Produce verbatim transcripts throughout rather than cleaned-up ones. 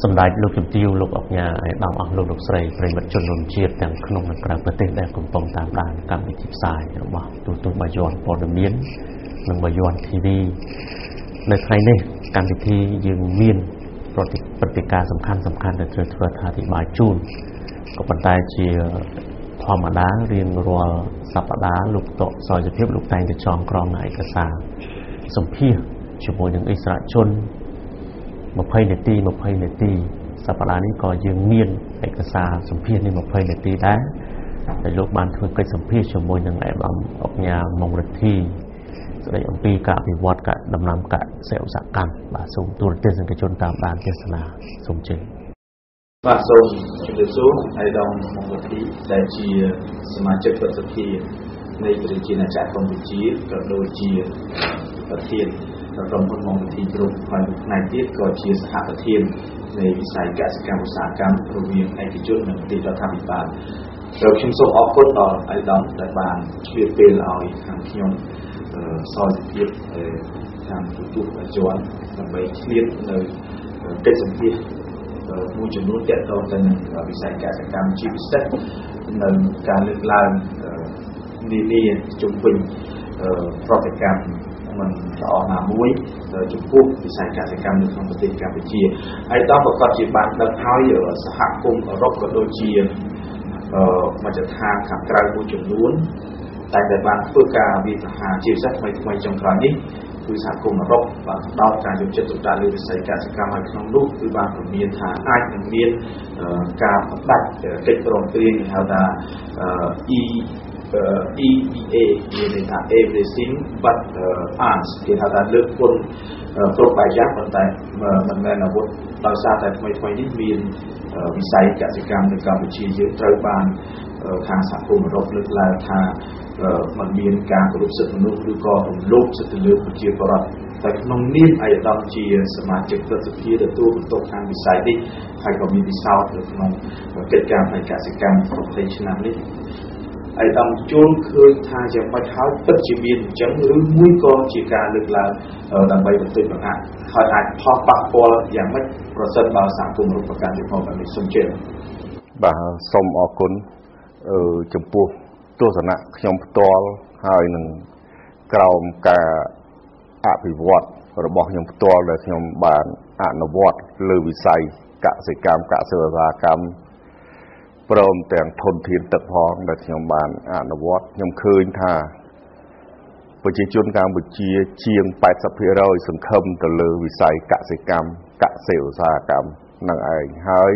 សម្ដេចលោកជំទាវលោកអុកញ៉ាឯកឧត្តមអស់លោកលោកស្រីប្រិយមិត្តជនរួមជាតិទាំងក្នុងនិងក្រៅប្រទេសដែលកំពុងតាមដានកម្មវិធីផ្សាយរបស់ទូទស្សន៍បាយ័នព័ត៌មាននិងបាយ័ន ធី វី នៅថ្ងៃនេះកម្មវិធីយើងមានព្រឹត្តិការណ៍សំខាន់សំខាន់ដែលត្រូវធ្វើថាអធិប្បាយជូនក៏ប៉ុន្តែជាធម្មតារៀងរាល់សប្តាហ៍លោកតកសយភាពលោកតែងតែចងក្រងឯកសារសម្ភាសជាមួយនឹងអិសរាជជន20នាទី20នាទីសប្តាហ៍នេះក៏យើងមានឯកសារសម្ភាសនេះ20នាទីដែរដែលលោកបានធ្វើកិច្ចសម្ភាសជាមួយនឹងឯកឧត្តមអុកញ៉ាម៉ុងរិទ្ធីស្ដីអំពីការអភិវឌ្ឍការដំណាំកសិឧស្សាហកម្មបាទសូមទូរទស្សនិកជនតាមដានទេសនាសូមជើញបាទសូមជម្រាបសួរឯកឧត្តមម៉ុងរិទ្ធីដែលជាសមាជិកប្រតិភូនៃប្រជាណាចក្រកម្ពុជាក៏ដូចជាប្រធានក្រុមហ៊ុនម៉ុងរិទ្ធីគ្រប់ហើយផ្នែកទៀតក៏ជាសហប្រធាននៃវិស័យកសិកម្មឧស្សាហកម្មរវាងឯកជននិងប្រទេសរដ្ឋាភិបាលហើយខ្ញុំសូមអរគុណដល់ឯកឧត្តមដែលបានឆ្លៀតពេលឲ្យខាងខ្ញុំសោយភាពខាងទូទស្សន៍អាជីវកម្មដើម្បីឆ្លៀតនៅកិច្ចសម្ភាសមួយចំនួនទាក់ទងទៅនឹងវិស័យកសិកម្មជាពិសេសនៅការលើកឡើងនានាជំវិញប្រតិកម្មមិនល្អណាមួយចំពោះវិស័យកសិកម្មនៅក្នុងប្រទេសកម្ពុជាហើយតើប្រកាសជាបានដឹងហើយសហគមន៍អឺរ៉ុបក៏ដូចជាមជ្ឈដ្ឋានខាងក្រៅមួយចំនួនតែតែបានធ្វើការវិភាគជាពិសេសថ្មីថ្មីចុងក្រោយនេះគឺសហគមន៍អឺរ៉ុបបានផ្ដោតការយកចិត្តទុកដាក់លើវិស័យកសិកម្មហើយក្នុងនោះគឺបានពមៀនថាអាចនឹងមានការផ្ដាច់កិច្ចព្រមព្រៀងហៅថា E E B A មានន័យថា everything but arms គេហៅថាលើកគុណគ្រប់បែបយ៉ាងប៉ុន្តែមិនមែនអាវុធដោយសារតែថ្មីថ្មីនេះមានវិស័យកសិកម្មនៅកម្ពុជាយើងត្រូវបានខាងសហគមន៍អឺរ៉ុបលើកឡើងថាมันមានការគោរពសិទ្ធិមនុស្សឬក៏រំលោភសិទ្ធិលើប្រជាពលរដ្ឋតែក្នុងនាមឯកឧត្តមជាសមាជិកប្រតិភូទទួលបន្ទុកខាងវិស័យនេះហើយក៏មានវិសោធន៍នៅក្នុងកិច្ចការផ្នែកកសិកម្ម20ឆ្នាំនេះឯកឧត្តមជួលឃើញថាយ៉ាងម៉េចហើយពិតជាមានអញ្ចឹងឬមួយក៏ជាការលើកឡើងដើម្បីបន្ទិញបង្អាក់ហើយអាចផលប៉ះពាល់យ៉ាងម៉េចប្រសិនបើសហគមន៍រូបកម្មជាផងបែបនេះសូមជឿបាទសូមអរគុណចំពោះទស្សនៈខ្ញុំផ្ទាល់ហើយនឹងក្រោមការអភិវឌ្ឍរបស់ខ្ញុំផ្ទាល់ដែលខ្ញុំបានអនុវត្តលើវិស័យកសិកម្មកសិឧស្សាហកម្មព្រមទាំងធនធានទឹកផងដែលខ្ញុំបានអនុវត្តខ្ញុំឃើញថាប្រជាជនកម្ពុជាជាង80%សង្ឃឹមទៅលើវិស័យកសិកម្មកសិឧស្សាហកម្មនឹងឯងហើយ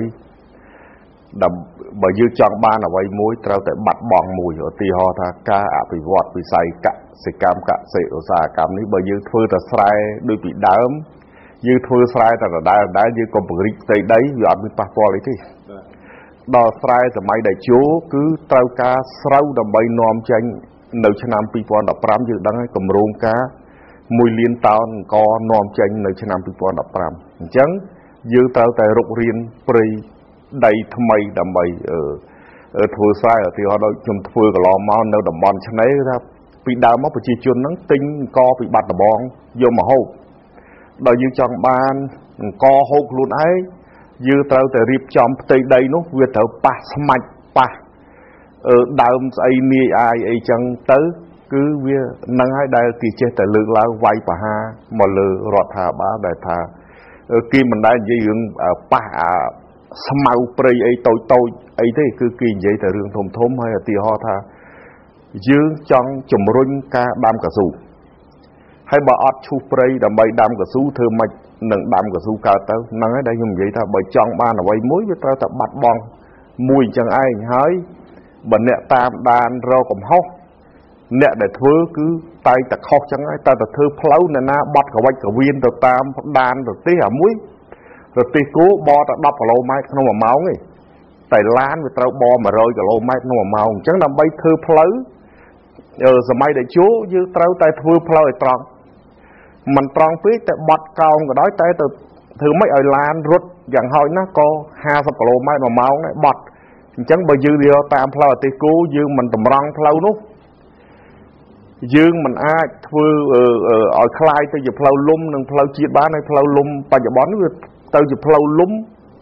បើយើងចង់បានអ្វីមួយត្រូវតែបាត់បង់មួយឧទាហរណ៍ថាការអភិវឌ្ឍវិស័យកសិកម្មកសិឧស្សាហកម្មនេះបើយើងធ្វើតែស្រែដូចពីដើមយើងធ្វើស្រែតែដដែលដដែលយើងកុំពង្រីកផ្ទៃដីវាអត់មានប៉ះពាល់អីទេដល់ស្រែសម័យតេជោគឺត្រូវការស្រូវដើម្បីនាំចេញនៅឆ្នាំ2015យើងដឹងហើយគម្រោងការមួយលានតោនអង្គនាំចេញនៅឆ្នាំ2015អញ្ចឹងយើងត្រូវតែរុករៀនព្រៃដីថ្មីដើម្បីធ្វើស្រែឧទាហរណ៍ដូចខ្ញុំធ្វើកន្លងមកនៅតំបន់ឆ្នេរថាពីដើមមកប្រជាជនហ្នឹងទិញអង្គពីបាត់ដំបងយកមកហូបដល់យើងចង់បានអង្គហូបខ្លួនឯងយើងត្រូវតែរៀបចំផ្ទៃដីនោះវាត្រូវប៉ះស្មាច់ប៉ះដើមស្អីនាយអាយអីចឹងទៅគឺវានឹងហើយដែលគេចេះតែលើកឡើងវាយប្រហារមកលើរដ្ឋាភិបាលដែលថាគេមិនដែលនិយាយរឿងប៉ះអាស្មៅព្រៃអីតូចតូចអីទេគឺគេនិយាយតែរឿងធំធំហើយឧទាហរណ៍ថាយើងចង់ជំរុញការដាំកៅស៊ូហើយបើអត់ឈូសព្រៃដើម្បីដាំកៅស៊ូធ្វើម៉េចនឹងដាំកៅស៊ូកើតទៅហ្នឹងហើយដែលខ្ញុំនិយាយថាបើចង់បានអ្វីមួយវាត្រូវតែបាត់បង់មួយអញ្ចឹងឯងហើយបើអ្នកតាមដានរកកំហុសអ្នកដែលធ្វើគឺតែតែខុសអញ្ចឹងហើយតែតែធ្វើផ្លូវអ្នកណាបាត់កវិចកវៀនទៅតាមដានប្រទេសអាមួយប្រទេសគោបតែ10គីឡូម៉ែត្រក្នុងមួយម៉ោងទេតែឡានវាត្រូវប100គីឡូម៉ែត្រក្នុងមួយម៉ោងអញ្ចឹងដើម្បីធ្វើផ្លូវសម័យតេជោយើងត្រូវតែធ្វើផ្លូវឲ្យត្រង់មិនត្រង់ពេកតែបត់កោងក៏ដោយតែទៅធ្វើម៉េចឲ្យឡានរត់យ៉ាងហោចណាស់ក៏50គីឡូម៉ែត្រមួយម៉ោងដែរបត់អញ្ចឹងបើយើងយកតាមផ្លូវអទេសគោយើងមិនតម្រង់ផ្លូវនោះយើងមិនអាចធ្វើឲ្យคล้ายទៅជាផ្លូវលំនិងផ្លូវជាតិបានហើយផ្លូវលំបច្ចុប្បន្នវាទៅជាផ្លូវលំ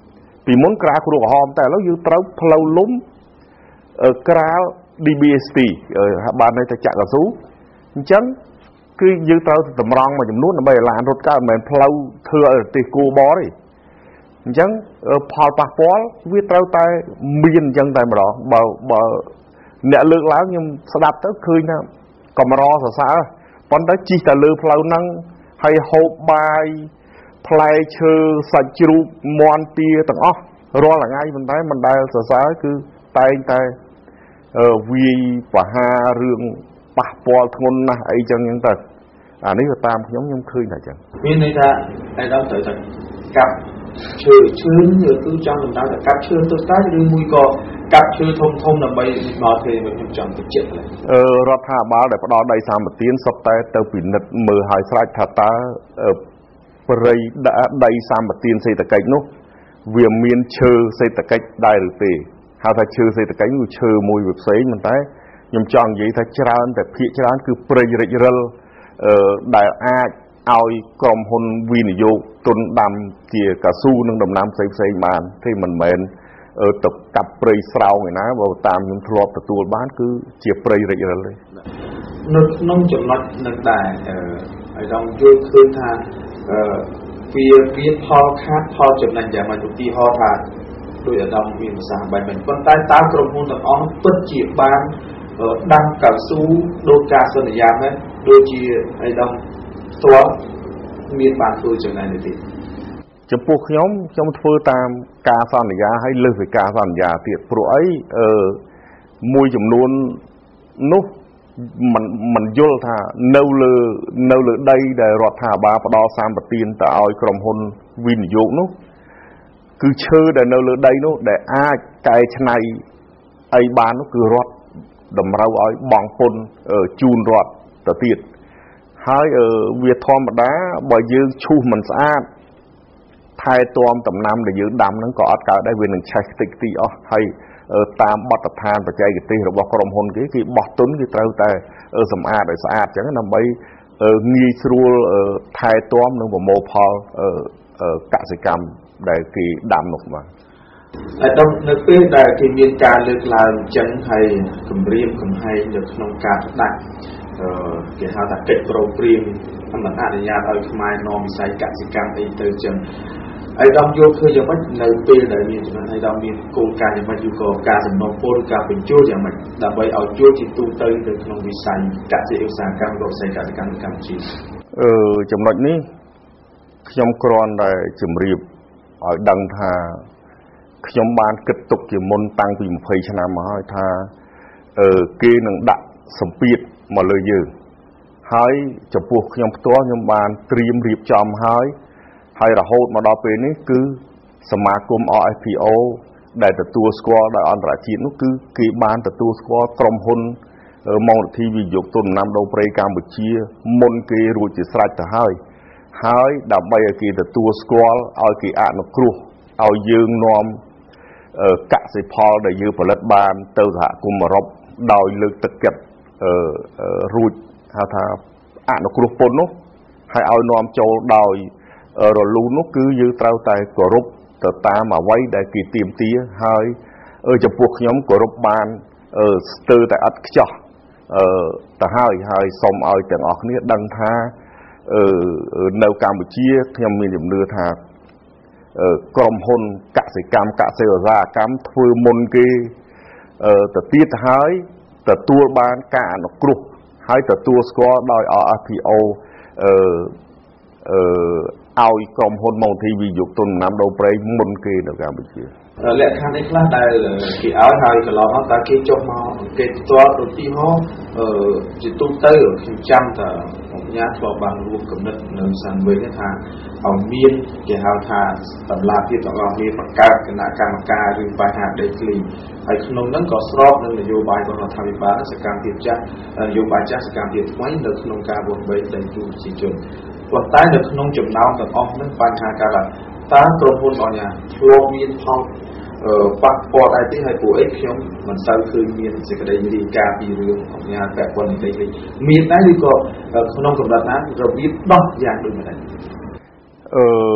ពីមុនក្រាលគ្រូក្រហមតែឥឡូវយើងត្រូវផ្លូវលំក្រាល D B S T បានន័យថាចាក់កស៊ូអញ្ចឹងគឺយើងត្រូវតម្រង់មួយចំនួនដើម្បីឲ្យឡានរត់កើតមិនមែនផ្លូវធ្វើឲ្យប្រទេសគោបទេអញ្ចឹងផលប៉ះពាល់វាត្រូវតែមានអញ្ចឹងតែម្ដងបើបើអ្នកលើកឡើងខ្ញុំស្ដាប់ទៅឃើញថាកំរសរសើរប៉ុន្តែជិះតែលើផ្លូវហ្នឹងហើយហូបបាយផ្លែឈើសាច់ជ្រូកមាន់ទាទាំងអស់រាល់ថ្ងៃប៉ុន្តែមិនដែលសរសើរគឺតែងតែវាយបហារឿងប៉ះពាល់ធ្ងន់ណាស់អីចឹងហ្នឹងទៅអានេះទៅតាមខ្ញុំខ្ញុំឃើញថាចឹងមានន័យថាឯដល់ត្រូវតែកាប់ឈើឈើគឺចង់ដំណើរទៅកាប់ឈើទៅស្ដាយឬមួយក៏កាប់ឈើធំធំដើម្បីមកទេខ្ញុំចង់ទៅចិត្តអឺរដ្ឋាភិបាលដែលផ្ដល់ដីសម្បត្តិសុទ្ធតែទៅពិនិត្យមើលឲ្យស្រេចថាតើព្រៃដីសម្បត្តិសេដ្ឋកិច្ចនោះវាមានឈើសេដ្ឋកិច្ចដែរឬទេហៅថាឈើសេដ្ឋកិច្ចគឺឈើមួយវាផ្សេងប៉ុន្តែខ្ញុំចង់និយាយថាច្រើនតែភាគច្រើនគឺព្រៃរិចរិលអឺដែលអាចឲ្យក្រុមហ៊ុនវិនិយោគទុនដាំជាកៅស៊ូនិងដំណាំផ្សេងផ្សេងបានទេមិនមែនទៅកាប់ព្រៃស្រោងឯណាបើតាមខ្ញុំធ្លាប់ទទួលបានគឺជាព្រៃរិចរិលទេនៅក្នុងចំណុចនឹងដែរអឺឲ្យដល់យល់ឃើញថាអឺវាមានផលខាតផលចំណេញយ៉ាងម៉េចឧទាហរណ៍ថាដោយអាដាមមានភាសាបែបនេះប៉ុន្តែតើក្រុមហ៊ុនទាំងអស់ពិតជាបានដាំកៅស៊ូដោយការសន្យាហ្នឹងដូចជាអាដាមផ្ទាល់មានបានធ្វើចំណេញទេចំពោះខ្ញុំខ្ញុំធ្វើតាមការសន្យាហើយលើសពីការសន្យាទៀតព្រោះអីអឺមួយចំនួននោះมันมันយល់ថានៅលើនៅលើដីដែលរដ្ឋាភិបាលផ្ដល់សម្បត្តិទៅឲ្យក្រុមហ៊ុនវិនិយោគនោះគឺឈើដែលនៅលើដីនោះដែលអាចកែច្នៃអីបាននោះគឺរដ្ឋតម្រូវឲ្យបង់ពន្ធជូនរដ្ឋទៅទៀតហើយវាធម្មតាបើយើងឈូសមិនស្អាតថែទាំដំណាំដែលយើងដាំហ្នឹងក៏អត់កើតដែរវានឹងឆេះតិចតិចអស់ហើយតាមបទដ្ឋានបច្ចេកទេសរបស់ក្រុមហ៊ុនគេគេបោះទុនគេត្រូវតែសម្អាតឲ្យស្អាតអញ្ចឹងដើម្បីងាយស្រួលថែទាំនិងប្រមូលផលកសិកម្មដែលគេដាំនោះបាទហើយដល់នៅពេលដែលគេមានការលើកឡើងអញ្ចឹងហើយគម្រាមកំហែងនៅក្នុងការដាក់គេហៅថាកិច្ចប្រឹងប្រែងមិនអនុញ្ញាតឲ្យខ្មែរនាំវិស័យកសិកម្មអីទៅអញ្ចឹងហើយដល់យកឃើញយ៉ាងម៉េចនៅពេលដែលមានចំណុចហើយដល់មានគោលការណ៍យ៉ាងម៉េចឬក៏ការសំណូមពរការបញ្ចូលយ៉ាងម៉េចដើម្បីឲ្យជួយជាទូទៅទៅក្នុងវិស័យកសិឧស្សាហកម្មរបស់វិស័យកសិកម្មនៅកម្ពុជាអឺចំណុចនេះខ្ញុំគ្រាន់តែជម្រាបឲ្យដឹងថាខ្ញុំបានគិតទុកជាមុនតាំងពីម្ភៃឆ្នាំមកហើយថាអឺគេនឹងដាក់សម្ពាធមកលើយើងហើយចំពោះខ្ញុំផ្ទាល់ខ្ញុំបានត្រៀមរៀបចំហើយហើយរហូតមកដល់ពេលនេះគឺសមាគម R F P O ដែលទទួលស្គាល់ដោយអន្តរជាតិនោះគឺគេបានទទួលស្គាល់ក្រុមហ៊ុនមោលនិធិវិនិយោគទុនដំណាំដូងព្រៃកម្ពុជាមុនគេរួចជាស្រេចទៅហើយហើយដើម្បីឲ្យគេទទួលស្គាល់ឲ្យគេអនុគ្រោះឲ្យយើងនាំកសិផលដែលយើងផលិតបានទៅសហគមន៍អឺរ៉ុបដោយលើកទឹកចិត្តរួចហៅថាអនុគ្រោះពន្ធនោះហើយឲ្យនាំចូលដោយរលូននោះគឺយើងត្រូវតែគោរពទៅតាមអ្វីដែលគេទាមទារហើយចំពោះខ្ញុំគោរពបានស្ទើរតែឥតខ្ចោះទៅហើយហើយសូមឲ្យទាំងអស់គ្នាដឹងថានៅកម្ពុជាខ្ញុំមានជំនឿថាក្រុមហ៊ុនកសិកម្មកសិឧស្សាហកម្មធ្វើមុនគេទៅទៀតហើយទទួលបានការអនុគ្រោះហើយទទួលស្គាល់ដោយ R F P O អឺអឺឲ្យក្រុមហ៊ុនមោលនិធិវិនិយោគទុនដំណាំដូងព្រៃមុនគេនៅកម្ពុជាលក្ខខណ្ឌនេះខ្លះដែលគេឲ្យហើយកន្លងមកតើគេចុះមកគេផ្ទាល់ដូចទីមកអឺជាទូទៅខ្ញុំចាំថាអង្គញាធ្លាប់បានរួមកំណត់នៅសានវិញថាឲ្យមានគេហៅថាតម្លាភាពទាំងអស់គ្នាបង្កើតគណៈកម្មការឬបញ្ហាដីធ្លីហើយក្នុងហ្នឹងក៏ស្របនឹងនយោបាយរបស់រដ្ឋាភិបាលសកម្មភាពចាស់នយោបាយចាស់សកម្មភាពថ្មីនៅក្នុងការបំពេញដីទូប្រជាជនប៉ុន្តែនៅក្នុងចំណោមទាំងអស់ហ្នឹងបញ្ហាកើតឡើងតើក្រុមហ៊ុនអង្គញាធ្លាប់មានផលប៉ះពាល់អីទេហើយពួកអីខ្ញុំមិនសូវឃើញមានសេចក្តីរាយការណ៍ពីរឿងអង្គការពាក់ព័ន្ធនេះទេមានដែរឬក៏ក្នុងកម្រិតណារបៀបដោះយ៉ាងដូចម្តេចអឺ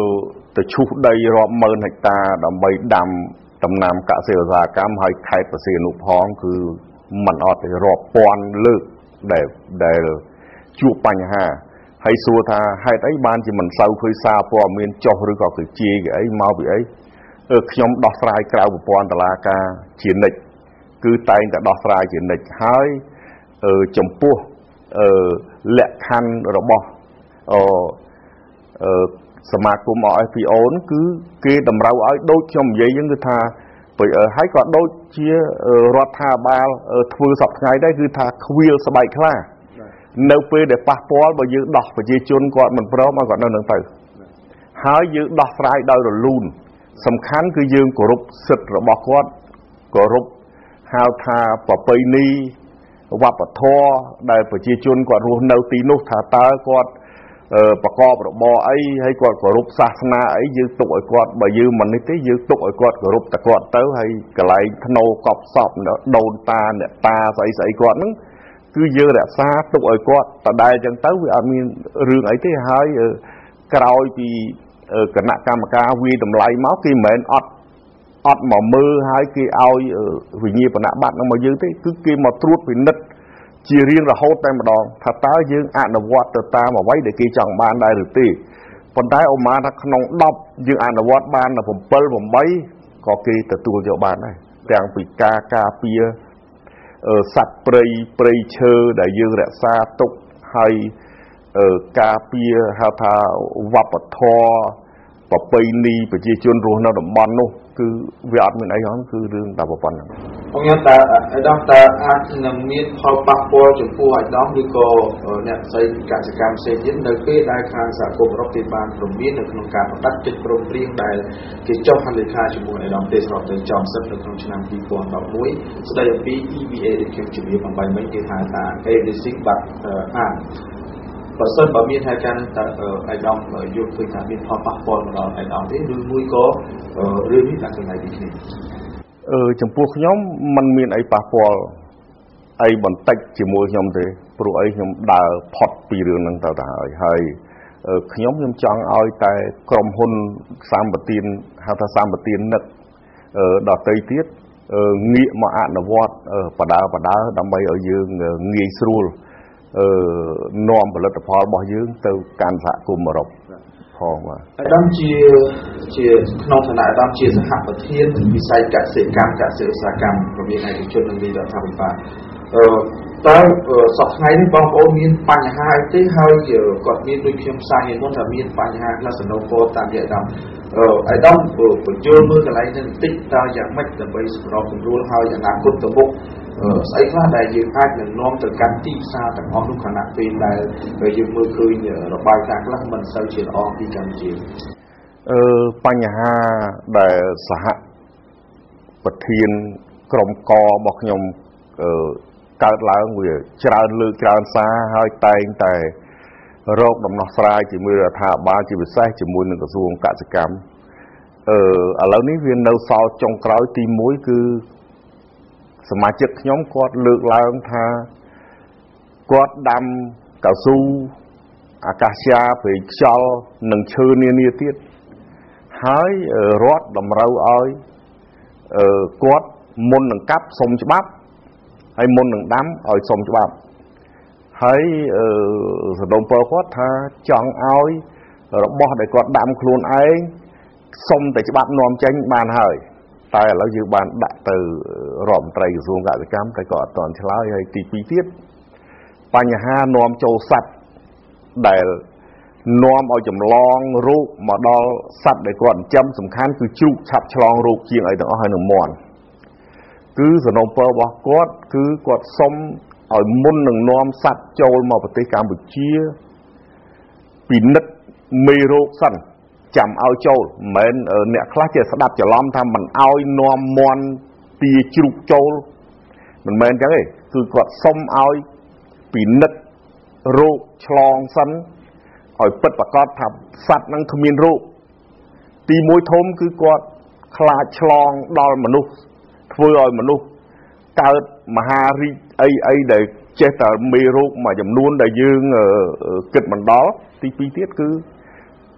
ទៅឈូសដីរាប់ម៉ឺនហិកតាដើម្បីដាំដំណាំកសិកម្មហើយខេត្តបរសៀននុផងគឺมันអត់ទេរាប់ពាន់លើកដែលដែលជួបបញ្ហាហើយសួរថាហេតុអីបានជាមិនសូវឃើញសារព័ត៌មានចុះឬក៏គឺជាគេអីមកពីអីខ្ញុំដោះស្រាយក្រៅប្រព័ន្ធតុលាការជានិច្ចគឺតែងតែដោះស្រាយជានិច្ចហើយចំពោះលក្ខខណ្ឌរបស់សមាគម អ เอฟ พี អូ គឺគេតម្រូវឲ្យដូចខ្ញុំនិយាយហ្នឹងគឺថាហើយក៏ដូចជារដ្ឋាភិបាលធ្វើសពថ្ងៃដែរគឺថាខ្វៀលស្បែកខ្លានៅពេលដែលប៉ះពាល់បើយើងដោះប្រជាជនគាត់មិនព្រមឲ្យគាត់នៅនឹងទៅហើយយើងដោះស្រាយដោយរលូនសំខាន់គឺយើងគោរពសិទ្ធិរបស់គាត់គោរពហៅថាប្រពៃណីវប្បធម៌ដែលប្រជាជនគាត់រស់នៅទីនោះថាតើគាត់ប្រកបរបរអីហើយគាត់គោរពសាសនាអីយើងទុកឲ្យគាត់បើយើងមិននេះទេយើងទុកឲ្យគាត់គោរពតែគាត់ទៅហើយកន្លែងធ្នោកប់សពដូនតាអ្នកតាស្អីស្អីគាត់ហ្នឹងគឺយើងរក្សាទុកឲ្យគាត់តដែលអញ្ចឹងទៅវាអត់មានរឿងអីទេហើយក្រោយពីគណៈកម្មការវាតម្លៃមកគេមិនមែនអត់អត់មកមើលហើយគេឲ្យវិញ្ញាបនបត្រនឹងមកយើងទេគឺគេមកត្រួតពិនិត្យជារៀងរហូតតែម្ដងថាតើយើងអនុវត្តទៅតាមអ្វីដែលគេចង់បានដែរឬទេប៉ុន្តែអូម៉ាថាក្នុងដប់យើងអនុវត្តបានដល់7 8ក៏គេទទួលយកបានដែរទាំងពីការការពារសត្វព្រៃព្រៃឈើដែលយើងរក្សាទុកហើយការពារហៅថាវប្បធម៌ប្រពៃណីប្រជាជនរស់នៅតំបន់នោះគឺវាអត់មានអីហងគឺរឿងតែប៉ុណ្្នឹងខ្ញុំតើអាដាមតើអាចនឹងមានផលប៉ះពាល់ចំពោះអាដាមឬក៏អ្នកផ្សេងកសិកម្មផ្សេងទៀតនៅពេលដែលខាងសហគមន៍អឺរ៉ុបគេបានព្រមមាននៅក្នុងការផ្ដាច់ចិត្តព្រមព្រៀងដែលគេចុះហត្ថលេខាជាមួយអាដាមទេសរដ្ឋទៅចំសិទ្ធនៅក្នុងឆ្នាំtwo thousand elevenស្ដីអំពី E V A ដែលខ្ញុំជំរាបអំបញ្ញមិញគេហៅថា Everything But Artបើសិនបើមានហេតុការណ៍តើអាដាមយល់ឃើញថាមានផលប៉ះពាល់មកដល់អាដាមទេឬមួយក៏រឿងនេះដាក់ចំណៃពីគ្នាអឺចំពោះខ្ញុំมันមានអីប៉ះពាល់អីបន្តិចជាមួយខ្ញុំទេព្រោះអីខ្ញុំដើរផុតពីរឿងហ្នឹងទៅទៅហើយហើយខ្ញុំខ្ញុំចង់ឲ្យតែក្រុមហ៊ុនសម្បទានហៅថាសម្បទាននឹកដទៃទៀតងាកមកអនុវត្តបដាបដាដើម្បីឲ្យយើងងាយស្រួលអឺនាំផលិតផលរបស់យើងទៅកាន់សហគមន៍អឺរ៉ុបផងបាទអាដាមជាជាក្នុងឋានៈអាដាមជាសហប្រធានវិស័យកសិកម្មកសិឧស្សាហកម្មរវាងឯកជននិងរដ្ឋាភិបាលអឺតើសប្តាហ៍នេះបងប្អូនមានបញ្ហាអីទេហើយគាត់មានដូចខ្ញុំផ្សាយមុនថាមានបញ្ហាខ្លះសំណូមពរតាមរយៈអាដាមអឺអាដាមបញ្ចូលមើលកន្លែងនេះបន្តិចតើយ៉ាងម៉េចដើម្បីសម្របសម្រួលឲ្យអនាគតទៅមុខស្អីខ្លះដែលយើងអាចនឹងនាំទៅកាន់ទីផ្សារទាំងអស់នោះខណៈពេលដែលយើងមើលឃើញរបាយការណ៍ខ្លះមិនសូវជាល្អពីកម្ពុជាអឺបញ្ហាដែលសហប្រធានក្រុមករបស់ខ្ញុំអឺកើតឡើងវាច្រើនលើកច្រើនសារហើយតែងតែរកដំណោះស្រាយជាមួយរដ្ឋាភិបាលជាពិសេសជាមួយនឹងក្រសួងកសិកម្មអឺឥឡូវនេះវានៅសល់ចុងក្រោយទីមួយគឺសមាជិកខ្ញុំគាត់លើកឡើងថាគាត់ដាំកៅស៊ូអាកាសយ៉ាព្រៃខ្យល់និងឈើនានាទៀតហើយរដ្ឋតម្រូវឲ្យគាត់មុននឹងកាប់សុំច្បាប់ហើយមុននឹងដាំឲ្យសុំច្បាប់ហើយសដុំពើគាត់ថាចង់ឲ្យរបស់ដែលគាត់ដាំខ្លួនឯងសុំតែច្បាប់នាំចេញបានហើយតែឥឡូវយើងបានដាក់ទៅរដ្ឋមន្ត្រីក្រសួងកសិកម្មតែក៏អត់ទាន់ឆ្លើយហើយទីពីរទៀតបញ្ហានាំចូលសត្វដែលនាំឲ្យចម្លងរោគមកដល់សត្វដែលគាត់ចិញ្ចឹមសំខាន់គឺជ្រូកឆាប់ឆ្លងរោគជាងអីទាំងអស់ហើយនឹងមាន់គឺសំណូមពររបស់គាត់គឺគាត់សុំឲ្យមុននឹងនាំសត្វចូលមកប្រទេសកម្ពុជាពិនិត្យមេរោគសិនចាំឲ្យចូលមិនមែនអ្នកខ្លះជាស្ដាប់ច្រឡំថាមិនឲ្យនាំមាន់ទាជ្រូកចូលមិនមែនចឹងទេគឺគាត់សុំឲ្យពិនិត្យរោគឆ្លងសិនឲ្យពិតប្រាកដថាសត្វហ្នឹងគ្មានរោគទីមួយធំគឺគាត់ខ្លាចឆ្លងដល់មនុស្សធ្វើឲ្យមនុស្សកើតមហារីកអីអីដែលចេះតែមេរោគមួយចំនួនដែលយើងគិតមិនដល់ទីពីរទៀតគឺ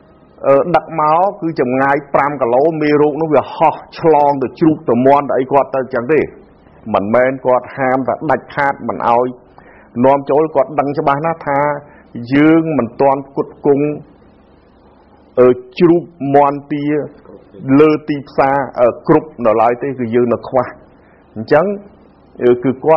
đặt máu cứ chầm ngay pram cả lỗ mê rụng nó vừa ho chlong từ chụp từ mòn đấy quạt tới chẳng đi mình men quạt ham và đạch hạt mình ao nôm chối quạt đăng cho ba nát tha dương mình toàn cột cung ở chụp mòn tia lơ tịp xa ở cục nó lại thế cứ dương nó khoa chẳng cứ quạt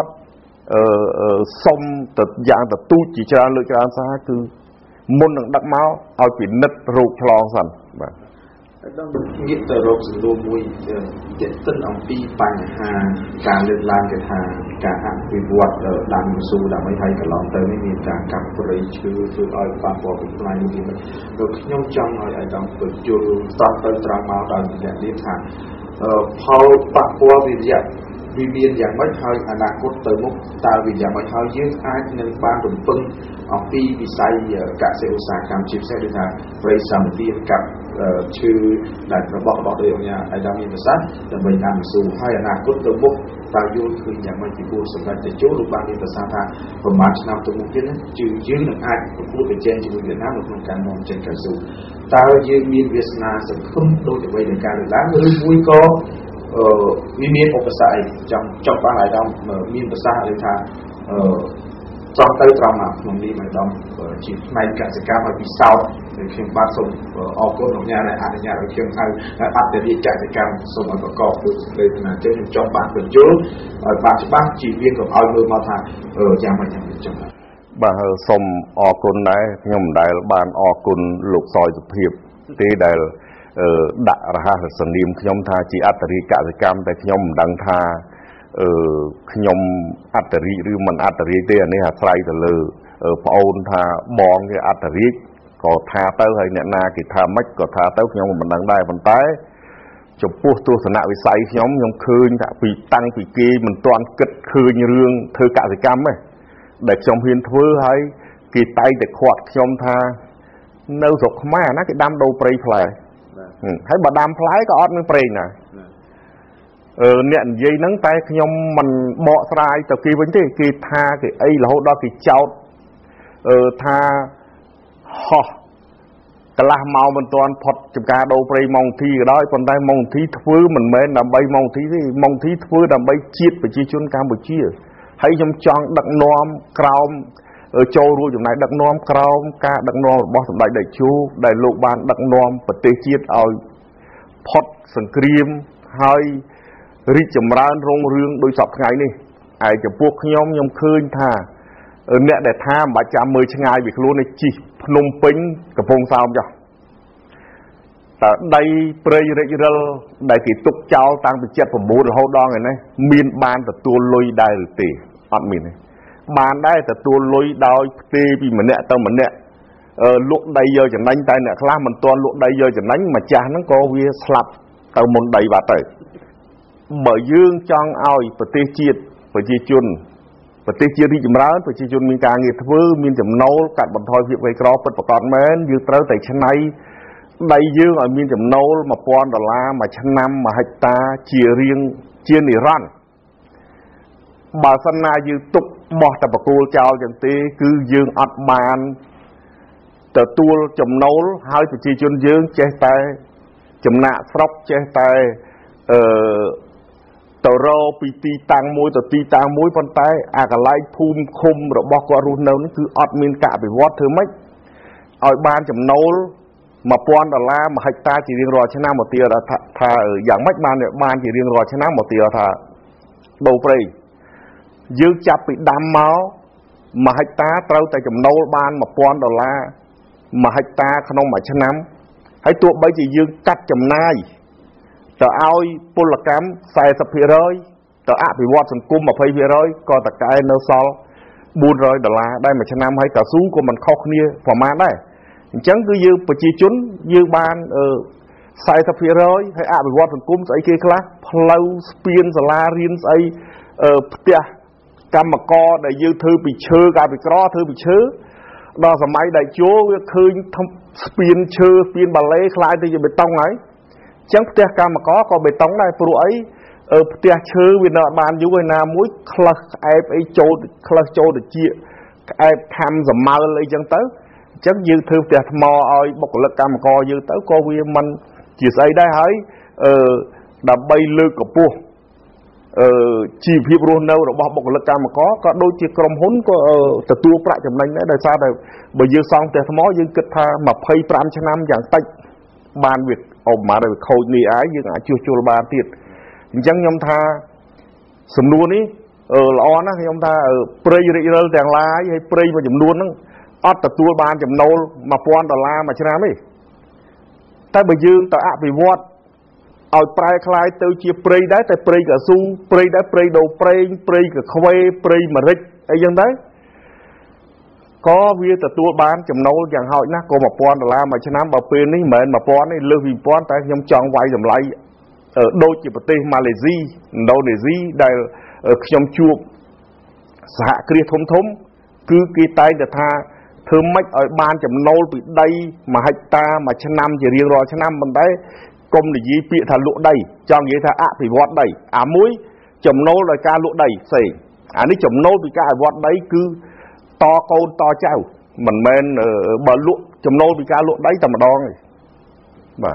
xong tật dạng tật tu chỉ cho lựa cho anh xa cứ môn đằng đặc máu ao bị nứt ruột lo sẵn đang nghĩ tới rốt sự lô mùi tiết tân ông pi bằng hà cả lên lan cái hà cả hạng vì vọt ở đàn su đã mấy hay cả lòng tới mấy miền cả cặp rồi chứ tôi ơi phạm bỏ bị lại như vậy rồi nhung trong rồi ở trong tự chủ toàn tới trang máu đang dạng liên hàng phao bạc qua vì vậy vì biên dạng mấy hơi anh đã cốt tới mức ta vì dạng mấy hơi dưới ai nên ban đồng phân ông pi vì sai cả sẽ uống sạc cảm chip sẽ được thà vậy sầm tiên cặp chứ đại nó bỏ bỏ đều nha ai đang nhìn sát để mình làm dù hai là cốt từ bốc ta vôคืออย่างไม่กี่พูดสำหรับจะโจ้ลูกบางในภาษาไทยประมาณนำตัวมุกนี้จืดยืนหนึ่งaiพูดไปเจนจืดเวียดนามมันการมองเจนกันสู่ตายืนมีเวียดนามสังคมโดยจะไปในการล้างหรือมุ้ยก็มีมีอุปสรรคจังจังบ้านไหนดำมีภาษาอะไรท่าtrong tay trong mà mình đi mà trong chỉ này cả sự cam ở phía sau để khi bắt xong ở cô trong nhà này ăn nhà ở khi ăn ăn để đi chạy sự cam xong rồi có cọp được đây là trên trong bạn bên dưới bạn chỉ bắt chỉ viên của ao người mà thà ở nhà mình nhà mình trong bà xong ở côn đấy nhưng mà đây là bạn ở côn lục soi tập hiệp thế đây đã ra sản điểm nhóm tha chỉ ăn để cả sự cam tại nhóm đăng tha nhomอัตริหรือมันอัตริเตี้ยนี่ฮะใส่แต่เลยพอโอนทาบองcáiอัตริก็ทาเต้าให้เนี่ยนากิทามัดก็ทาเต้าnhomมันดังได้มันได้จบพวกตัวสนะวิสัยnhom nhomคืนจะปีตั้งปีกีมันตอนเกิดคืนเรื่องเธอกะสิกรรมไหมเด็กnhomเพียนทั่วให้กีไตแต่ขวดnhomทาเนื้อสกมานะกีดำโดปรีพลายให้บดำพลายก็อดมันปรีน่ะเนี่ยยัยนั่งแต่ขยมมันเบาสลายแต่กีวันที่กีทากีไอ้เราดอกีเจ้าเออทาฮอกระลาเมามันตอนพอดจับการโดปรีมองทีก็ได้คนได้มองทีฟื้นมันเหม็นดำใบมองทีที่มองทีฟื้นดำใบจีดไปจีชุนการบุชีให้ยมจองดักน้อมกราวเออโจรู้อยู่ไหนดักน้อมกราวกาดักน้อมบอสได้ได้ชูได้โลกบานดักน้อมปฏิจีดเอาพอดสังเกตให้ริจมรานรงเรืองโดยสอบไงนี่ไอ้จะพวกยมยมคืนท่าเนี่ยแต่ท่าบาดจามมือชงายวิคลุในจีพนมปิ้งกับพงซาวจ้ะแต่ได้เปรย์เรลได้กี่ตุกเจ้าต่างไปเจ็ดผมบูดเขาดองไงนะมีนบานแต่ตัวลอยได้หรือตีอัดมีนบานได้แต่ตัวลอยดาวตีปีเหมือนเนี่ยตัวเหมือนเนี่ยลุกได้เยอะจากนั้นแต่เนี่ยคลามันตัวลุกได้เยอะจากนั้นมาจานั่งก็เวียสลับตัวมันได้บาดเตยbởi dương trong aoประเทศจีนประเทศจุนประเทศจีนที่จำร้านประเทศจุนมีการเงียบฟื้นมีจำโนลการบรรทอยเพียบไว้กรอบเป็นประกอบแม้นยืดเต้าแต่ชั้นในได้ยืงเอามีจำโนลมาปอนดอลลาร์มาชั้นนำมาให้ตาเชียเรียงเชียนิรันบาสนายืดตุกบอกแต่ประตูเจ้าจังตีคือยืงอัดบานแต่ตัวจำโนลให้ประเทศจุนยืงเจตายจำหน้าฟรอกเจตายตัวเราปีตีตังมวยตัวตีตังมวยคนใต้อากาไลภูมิคุมเราบอกว่ารุ่นนั้นคืออดมินกะไปวอดเธอไหมเอาบ้านจำโนลมาปอนดอลลาร์มาให้ตาจีเรียงรอชนะหมดเตียร์ท่าอย่างไม่บ้านเนี่ยบ้านจีเรียงรอชนะหมดเตียร์ท่าโดปรียืดจับไปดำเมามาให้ตาเต้าแต่จำโนลบ้านมาปอนดอลลาร์มาให้ตาขนมมาชนะให้ตัวใบจียืดกัดจำนายแต่เอาปุลกรรมใส่สปีร้อยแต่อาไปวอดสังกุมมาเพย์พีร้อยก็ตะกายเนื้อซอลบูนร้อยดอลลาร์ได้มาชนะให้ต่อสู้ก็มันเข้าเนี่ยพอมาได้จังคือยืมปจีจุนยืมบานเออใส่สปีร้อยให้อาไปวอดสังกุมใส่เกล้าพลาวสเปียนสลาเรียนใส่เออเตี้ยกรรมกรได้ยืมเธอไปเชื่อการไปกรอเธอไปเชื่อดอสมัยได้โจ้คืนทำสเปียนเชื่อสเปียนบาเล่คลายที่จะไปต้องไหนchẳng tiếc cả mà có có bê tông này phụ ấy ở tiếc chơi vì nợ bàn dưới Việt Nam mũi club ai ấy châu club châu được chia ai tham dầm mơ lấy chẳng tới chắc như thư tiệt mò ơi bọc lực cam co như tới co vi mình chỉ xây đây hỡi đập bay lư của pua chi phí luôn đâu rồi bọc bọc lực cam có có đôi chiếc crom hốn có từ tua lại chậm này đấy sao đây bây giờ xong tiệt mò như kịch tha mà phay pram cho năm dạng tách ban việc ôm mà rồi khôi ni ái nhưng à chưa chưa ban tiệt chẳng nhom tha sầm luôn ý ờ lọ nó thì ông ta ở prey rồi đèn lá hay prey mà chấm luôn nó ót từ tua ban chấm nâu mà pon đờ la mà chả mấy tại bây giờ ta áp bị vót ở prai khai từ chia prey đấy tại prey cả su prey đấy prey đầu prey prey cả khoe prey mà rít ấy dân đấy có việc từ tua ban chấm nâu chẳng hỏi nè cô mà pon đờ la mà chả nắm bảo pin ấy mền mà pon ấy lưu vì pon tại nhom chọn quay chấm lại ở đôi chỉ bờ tây Malaysia đâu để gì đây ở trong chuột xã kia thôm thôm cứ cái tay để tha thơm mách ở ban chấm nâu bị đây mà hạch ta mà chân năm chỉ riêng rồi chân năm mình đấy công để gì bị thà lụa đây cho nghĩa thà ạ thì vót đây à muối chấm nâu là ca lụa đây xì à nếu chấm nâu bị ca vót đấy cứ to câu to chào mình men ở bờ lụa chấm nâu bị ca lụa đấy tầm đo này bà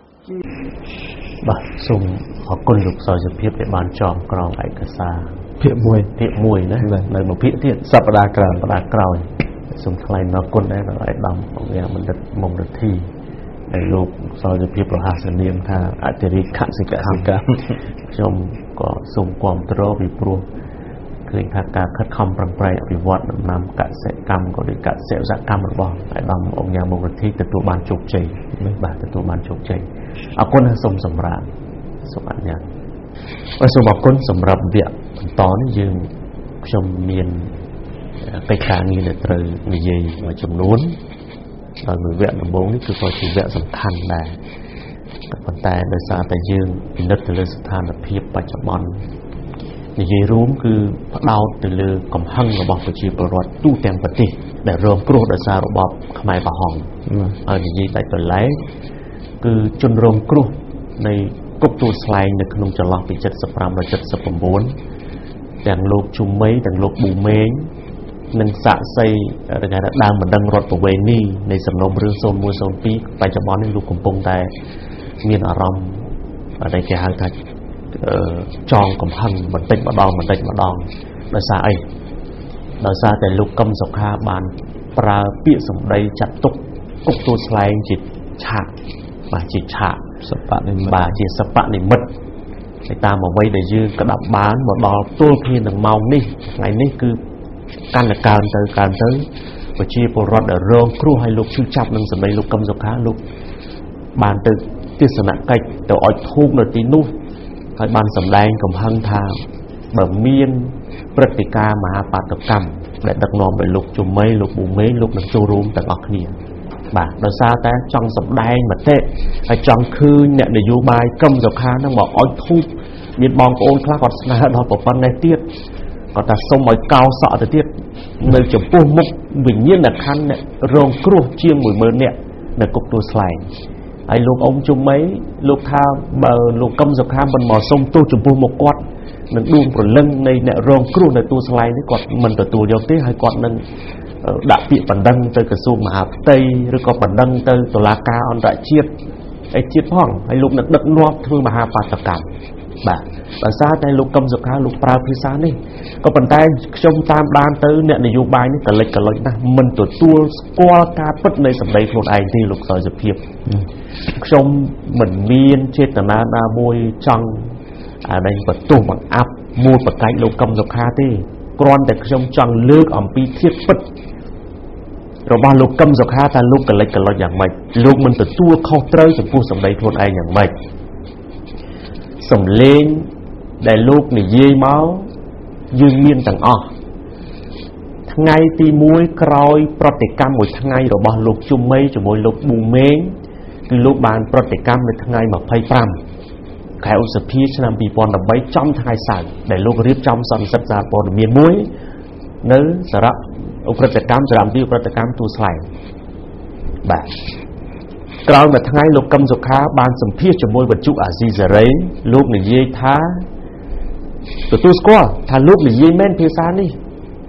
bà sùng họ quân lục soi dập hiệp để bàn tròn còng lại cả xa phiện mùi phiện mùi đấy này một phiện thiện sập đà cờ đà còng sùng thay nó quân đấy nó lại đầm ông nghe mình đặt mông đặt thi để lục soi dập hiệp rồi hạ sơn niệm tha ai để đi cạn gì cả gì cả trong có sùng quam trâu bị proคือถ้าการคัดคำปรังไพรอภิวัตนำกะเสกรรมก็ด้วยกะเสวกรรมมันบอกไอ้ดำองค์ยามงคลที่แต่ตัวบานโชคใจไม่บาแต่ตัวบานโชคใจเอาคนสมสำราญสมอันยังว่าสมบัติคนสำรับเบียตอนยืนชมเมียนไปขางี้เนี่ยเตยมีเย่มาจำนวนเราหน่วยเวทหนึ่งโมงนี่คือพอถือเวทสำคัญได้แต่แต่โดยสารแต่ยืนนึกถึงเรื่องสถานเพียบปัจจุบันในยีรูมคือดาวtừเรือกำหังระบบประชีประวัติตู้เต็มปฏิแต่รวมกรูดสารระบบขมายปะหองเอาในยีแต่ตัวไล่คือจนรวมกรูในกุ๊กตัวสไลน์ในขนมจะลองไปจัดสปรามและจัดสปมบุญแต่งโลกชุมเมย์แต่งโลกบูเมย์นังสะใส่อะไรเงี้ยดามมันดังรถตัวเวนี่ในสำนวนเรื่องโซนมวยโซนปีไปจะมอนในลูกกุมปงแต่มีอารมณ์อะไรแก่หางทัดจองกับหังมันเต็มมาดองมันเต็มมาดองโดยซาไอโดยซาแต่ลูกกำสกาบานปลาเปียสมได้จัดตุกกุกตัวสไลน์จิตฉากบาจิตฉากสปะในบาจิตสปะในมัดในตามมาไว้ได้ยืนกระดับบานหมดดอกตัวเพียงหนึ่งเมานี่ไงนี่คือการละการเตอการเตอประชีพรอดเดอร์ครูให้ลูกชื่อจับหนึ่งสมัยลูกกำสกาลูกบานตึกที่สนามไก่แต่อดทุกนาทีนู้ให้บานสำแดงกับหังทางแบบเมียนปฏิกามหาปาตกรรมและดักนอมไปลูกจุ่มไม้ลูกบุ้งไม้ลูกนักโจรูมแต่ออกเนี่ยบ่าโดยซาแต่จังสำแดงมาเตะไอจังคืนเนี่ยในยูบายกำสกานั่งบอกอดทุกมีบองโอนคลากอดสนาดอกปปันในเตี้ยก็แต่สมัยเก่าสอดเตี้ยในจุดปุ่มมุกวิญญาณคันเนี่ยรองครูเชียงหมื่นเมือนเนี่ยในกุกตัวสไลไอ้ลูกอมจุ่มไม้ลูกข้าวเบอร์ลูกกำสกาบนหมอส้มตู้จุ่มปุ่มมุกกอดนั่งดูผลเล่งในเนี่ยรองครูในตัวสไลนี่กอดมันแต่ตัวเดียวเตี้ยให้กอดนั่งดับเปียปันดังเตยกระซูมหาเตยหรือก็ปันดังเตยตัวลากาอันได้เชียดไอ้เชียดห้องไอ้ลูกนักดักนวดทือมหาปาตกรรมบ่าภาษาในลูกกำสกาลูกปราพิษานี่ก็ปันแต่ชมตามดานเตยเนี่ยในยุบายนี่แต่เล็กกันเลยนะมันตัวตัวกอตาปัดในสมัยโคลนไอที่ลูกซอยจะเพียบชมเหมือนเมียนเชตนาดามวยจังอะไรประตูบังอับมูดประกายลูกกำสกาที่กรอนแต่ชมจังเลือกอ่ำปีเทียบปัดเราบ้านลูกกำสกาแต่ลูกกันเลยกันเลยอย่างไรลูกมันตัวตัวเข้าเตยจะพูดสมัยโคลนไออย่างไรสมเลงได้ลูกนี่เยี่ยม้ายืนเมียนต่างอ้อทั้งไงตีมวยกรอยปฏิกรรมหมดทั้งไงเราบอกลูกจุ่มเมย์จุ่มมวยลูกบูเม้งคือลูกบานปฏิกรรมในทั้งไงมาไพ่ปรำแขวสพีชนำปีปอนดับใบจอมทั้งไงสั่งได้ลูกรีบจอมสันสับจาปอนเมียนมวยเนื้อสระอุปฏิกรรมจะทำที่อุปฏิกรรมตัวสไลด์แบบกล่าวมาทั้งไงลูกกำสกาบานสัมพีจะมวยบรรจุอาซีเซเรย์ลูกในเยี่ยท้าตัวตัวสกัวถ้าลูกในเยี่ยแม่นเพศานี่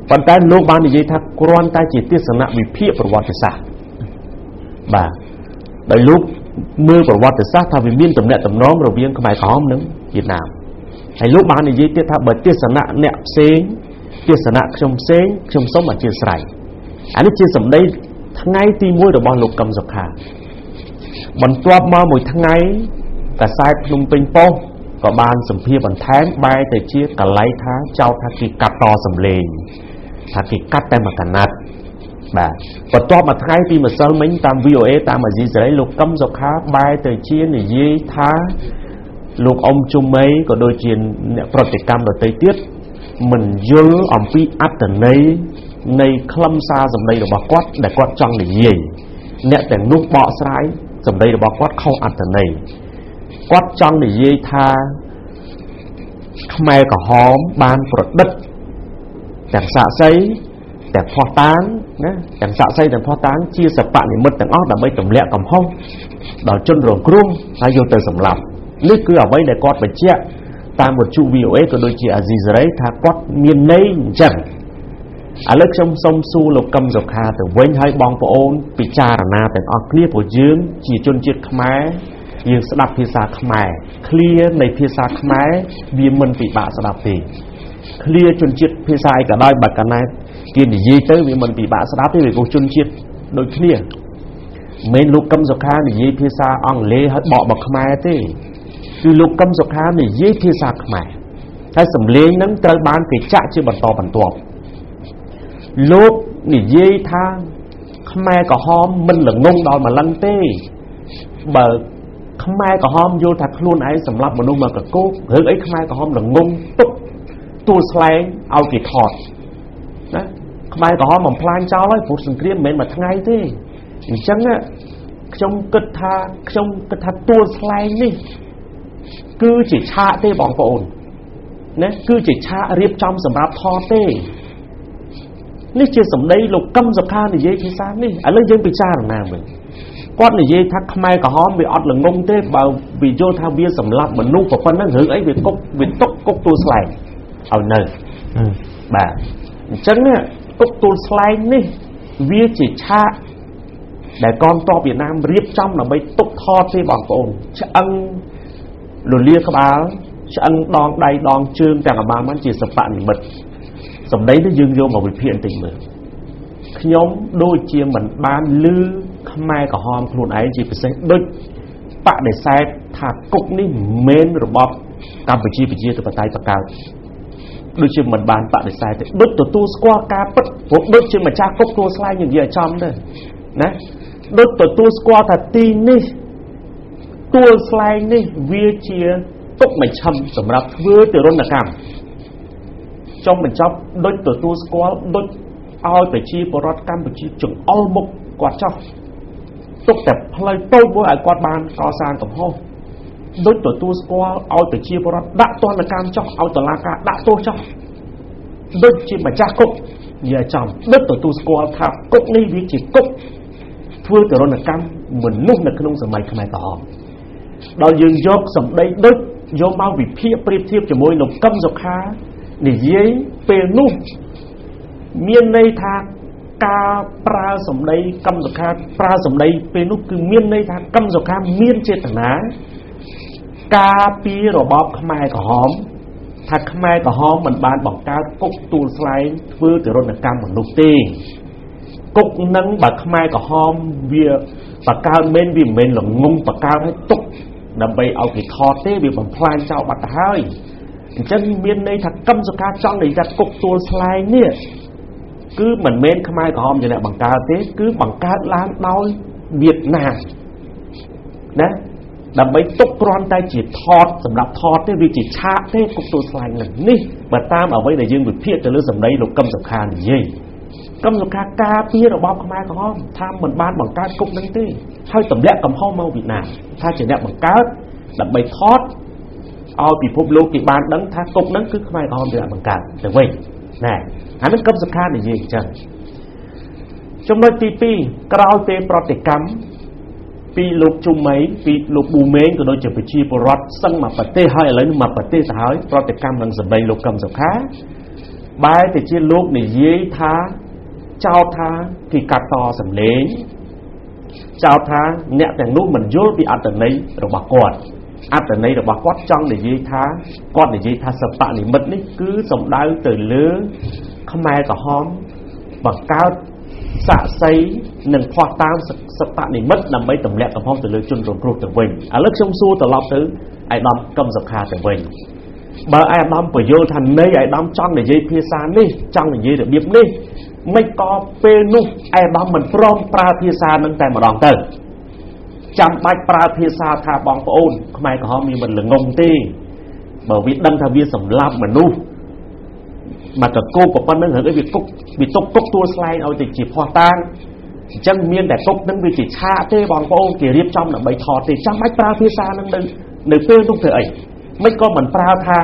ប៉ុន្តែលោកបាននិយាយថាគ្រាន់តែជាទស្សនវិភាគប្រវត្តិសាស្ត្របាទដោយលោកមើលប្រវត្តិសាស្ត្រថាវាមានទំនាក់ទំនងរវាងខ្មែរក្រហមនិងវៀតណាមហើយលោកបាននិយាយទៀតថាបើទស្សនៈអ្នកផ្សេងទស្សនៈខ្ញុំផ្សេងខ្ញុំសូមអធិស្ឋានអានេះជាសម្ដីថ្ងៃទីមួយរបស់លោកកឹមសុខាបន្ទាប់មកមួយថ្ងៃកាសែតភ្នំពេញប៉ុស្តិ៍ក៏បានសម្ភាសបន្ថែមបែរទៅជាកលៃថាចោទថាគេកាត់តសម្លេងថាគេកាត់តែមួយកណាត់បាទបន្ទាប់មកថ្ងៃពីម្សិលមិញតាម វី អូ เอ តាមអាស៊ីសេរីលោកកឹមសុខាបែរទៅជានិយាយថាលោកអ៊ំជុំមីក៏ដូចជាអ្នកប្រតិកម្មដទៃទៀតមិនយល់អំពីអត្ថន័យនៃខ្លឹមសារសម្ដីរបស់គាត់ដែលគាត់ចង់និយាយអ្នកទាំងនោះបកស្រាយសម្ដីរបស់គាត់ខុសអត្ថន័យគាត់ចង់និយាយថាខ្មែរក្រហមបានប្រឌិតទាំងសាក្សីទាំងផោះតាងណាទាំងសាក្សីទាំងផោះតាងជាសពនិមិត្តទាំងអស់ដើម្បីទម្លាក់កំហុសដល់ជនរងគ្រោះហើយយកទៅសម្លាប់នេះគឺអ្វីដែលគាត់បញ្ជាក់តាមវិទ្យុ វី អូ เอ ក៏ដូចជាអាស៊ីសេរីថាគាត់មានន័យអញ្ចឹងឥឡូវខ្ញុំសូមសួរលោកកឹមសុខាទៅវិញហើយបងប្អូនពិចារណាទាំងអស់គ្នាព្រោះយើងជាជនជាតិខ្មែរយើងស្ដាប់ភាសាខ្មែរឃ្លានៃភាសាខ្មែរវាមិនពិបាកស្ដាប់ទេឃ្លាជនជាតិភាសាអីក៏ដោយបើកាលណាគេនិយាយទៅវាមិនពិបាកស្ដាប់ទេវាគោះជនជាតិដូចគ្នាមិនលោកកឹមសុខានិយាយភាសាអង់គ្លេសហើយបកមកខ្មែរទេគឺលោកកឹមសុខានិយាយភាសាខ្មែរហើយសំឡេងហ្នឹងត្រូវបានគេចាក់ជាបន្តបន្ទាប់លោកនិយាយថាខ្មែរក្រហមមិនល្ងងដល់ម្លឹងទេបើខ្មែរក្រហមយល់ថាខ្លួនឯងសម្រាប់មនុស្សមកកកោករឿងអីខ្មែរក្រហមល្ងងទុកទួលស្លែងឲ្យគេថតណាខ្មែរក្រហមបំផ្លាញចោលហើយព្រោះសង្គ្រាមមិនមែនមួយថ្ងៃទេអញ្ចឹងខ្ញុំគិតថាខ្ញុំគិតថាទួលស្លែងនេះគឺជាឆាកទេបងប្អូនណាគឺជាឆាករៀបចំសម្រាប់ថតទេនេះជាសម្ដីលោកកឹមសុខានិយាយភាសានេះឥឡូវយើងពិចារណាមើលគាត់និយាយថាខ្មែរក្រហមវាអត់ល្ងងទេបើវាយល់ថាវាសម្លាប់មនុស្សប៉ុណ្ណឹងរឿងអីវាគុកវាទុកគុកទួលស្លែងឲ្យនៅបាទអញ្ចឹងគុកទួលស្លែងនេះវាជាឆាកដែលកងទ័ពវៀតណាមរៀបចំដើម្បីទុកថតទេបងប្អូនឆ្អឹងលលាក្បាលឆ្អឹងដងដៃដងជើងទាំងអបាលមិនជាសពនិមិត្តសម្ដីនេះយើងយកមកវិភាគបន្តិចមើលខ្ញុំដូចជាមិនបានលឺខ្មែរក្រហមខ្លួនឯងជាពិសេសដូចបដិសេធថាគុកនេះមិនមែនរបបកម្ពុជាប្រជាធិបតេយ្យបង្កើតដូចជាមិនបានបដិសេធទេដូចទទួលស្គាល់ការពិតព្រោះដូចជាម្ចាស់គុកទួលស្លែងនិយាយឲ្យចំទៅណាដូចទទួលស្គាល់ថាទីនេះទួលស្លែងនេះវាជាទុកមិនឆឹមសម្រាប់ធ្វើទរណកម្មចុងបញ្ចប់ដូចទទួលស្គាល់ដូចឲ្យប្រជាពលរដ្ឋកម្ពុជាចង្អុលមុខគាត់ចោះទុកតែផ្លូវតូចមួយឲ្យគាត់បានកសាងកំហុសដូចទទួលស្គាល់ឲ្យប្រជាពលរដ្ឋដាក់ទណ្ឌកម្មចោះឲ្យតុលាការដាក់ទោសចោះដូចជាម្ចាស់គុកនិយាយចំដូចទទួលស្គាល់ថាគុកនេះវាជាគុកធ្វើទរណកម្មមនុស្សនៅក្នុងសម័យខ្មែរក្រហមដល់យើងយកសម្ដីដូចយកមកវិភាគប្រៀបធៀបជាមួយលោកកឹមសុខានិយាយពេលនោះមានន័យថាការប្រើសម្ដីកឹមសុខាប្រើសម្ដីពេលនោះគឺមានន័យថាកឹមសុខាមានចេតនាការពីរបបខ្មែរក្រហមថាខ្មែរក្រហមមិនបានបង្កើតគុកទួលស្លែងធ្វើទរណកម្មមនុស្សទេគុកនឹងបើខ្មែរក្រហមវាបង្កើតមិនវាមិនមែនល្ងងបង្កើតឲ្យទុកដើម្បីឲ្យគេថតទេវាបំផ្លាញចោលបាត់ទៅហើយអញ្ចឹងមានន័យថាកឹមសុខាចង់និយាយថាគុកទួលស្លែងនេះគឺមិនមែនខ្មែរក្រហមជាអ្នកបង្កើតទេគឺបង្កើតឡើងដោយវៀតណាមណាដើម្បីទុកគ្រាន់តែជាថតសម្រាប់ថតទេវាជាឆាកទេគុកទួលស្លែងនឹងនេះបើតាមអ្វីដែលយើងវិភាគទៅលើសម្ដីលោកកឹមសុខានិយាយកឹមសុខាការពាររបបខ្មែរក្រហមថាមិនបានបង្កើតគុកនឹងទេហើយទម្លាក់កំហុសមកវៀតណាមថាជាអ្នកបង្កើតដើម្បីថតឲ្យពិភពលោកគេបានដឹងថាគុកនឹងគឺខ្មែរក្រហមជាអ្នកបង្កើតទៅវិញណែហើយនឹងកឹមសុខានិយាយអញ្ចឹងចំណុចទីពីរក្រោយពេលប្រតិកម្មពីលោកជុំមីពីលោកប៊ូមេងក៏ដូចជាប្រជាពលរដ្ឋសឹងមកប្រទេសហើយឥឡូវនេះមកប្រទេសទៅហើយប្រតិកម្មនឹងសម្ដីលោកកឹមសុខា bài thì chia lúc để dây thá trao thá thì cắt to sầm lấy trao thá nẹt đèn lúc mình vô bị ăn tận này rồi bà quạt ăn tận này rồi bà quát trong để dây thá con để dây thá sập tạ để mất đấy cứ sống đau từ lứa không ai cả hóm bằng cao xạ xây nâng khoa tam sập tạ để mất nằm mấy tầm lẹ tầm hóm từ lứa chun rồi cột từ vinh à lớp sông xu từ lọp thứ ai đâm cầm giật kha từ vinh bà ai đâm bởi vô thành này ai đâm trong để dây phía xa đi trong để dây được biết đi mấy có phê nụ ai đâm mình prom pra phía xa nâng tay mà đòn tờ chăm bách pra phía xa tha bóng phổ ôn không ai có hóm như mình là ngông tê bởi vì đâm thà viên sầm lam mà nu mà cả cô của con nâng hở cái việc cúc bị tốc tốc tua slide ao thì chỉ phò tan chân miên để cúc nâng vì chỉ xa tê bóng phổ ôn kìa riêng trong là bày thọt thì chăm bách pra phía xa nâng nâng nơi phê nụ thời ấy mấy con mình pra tha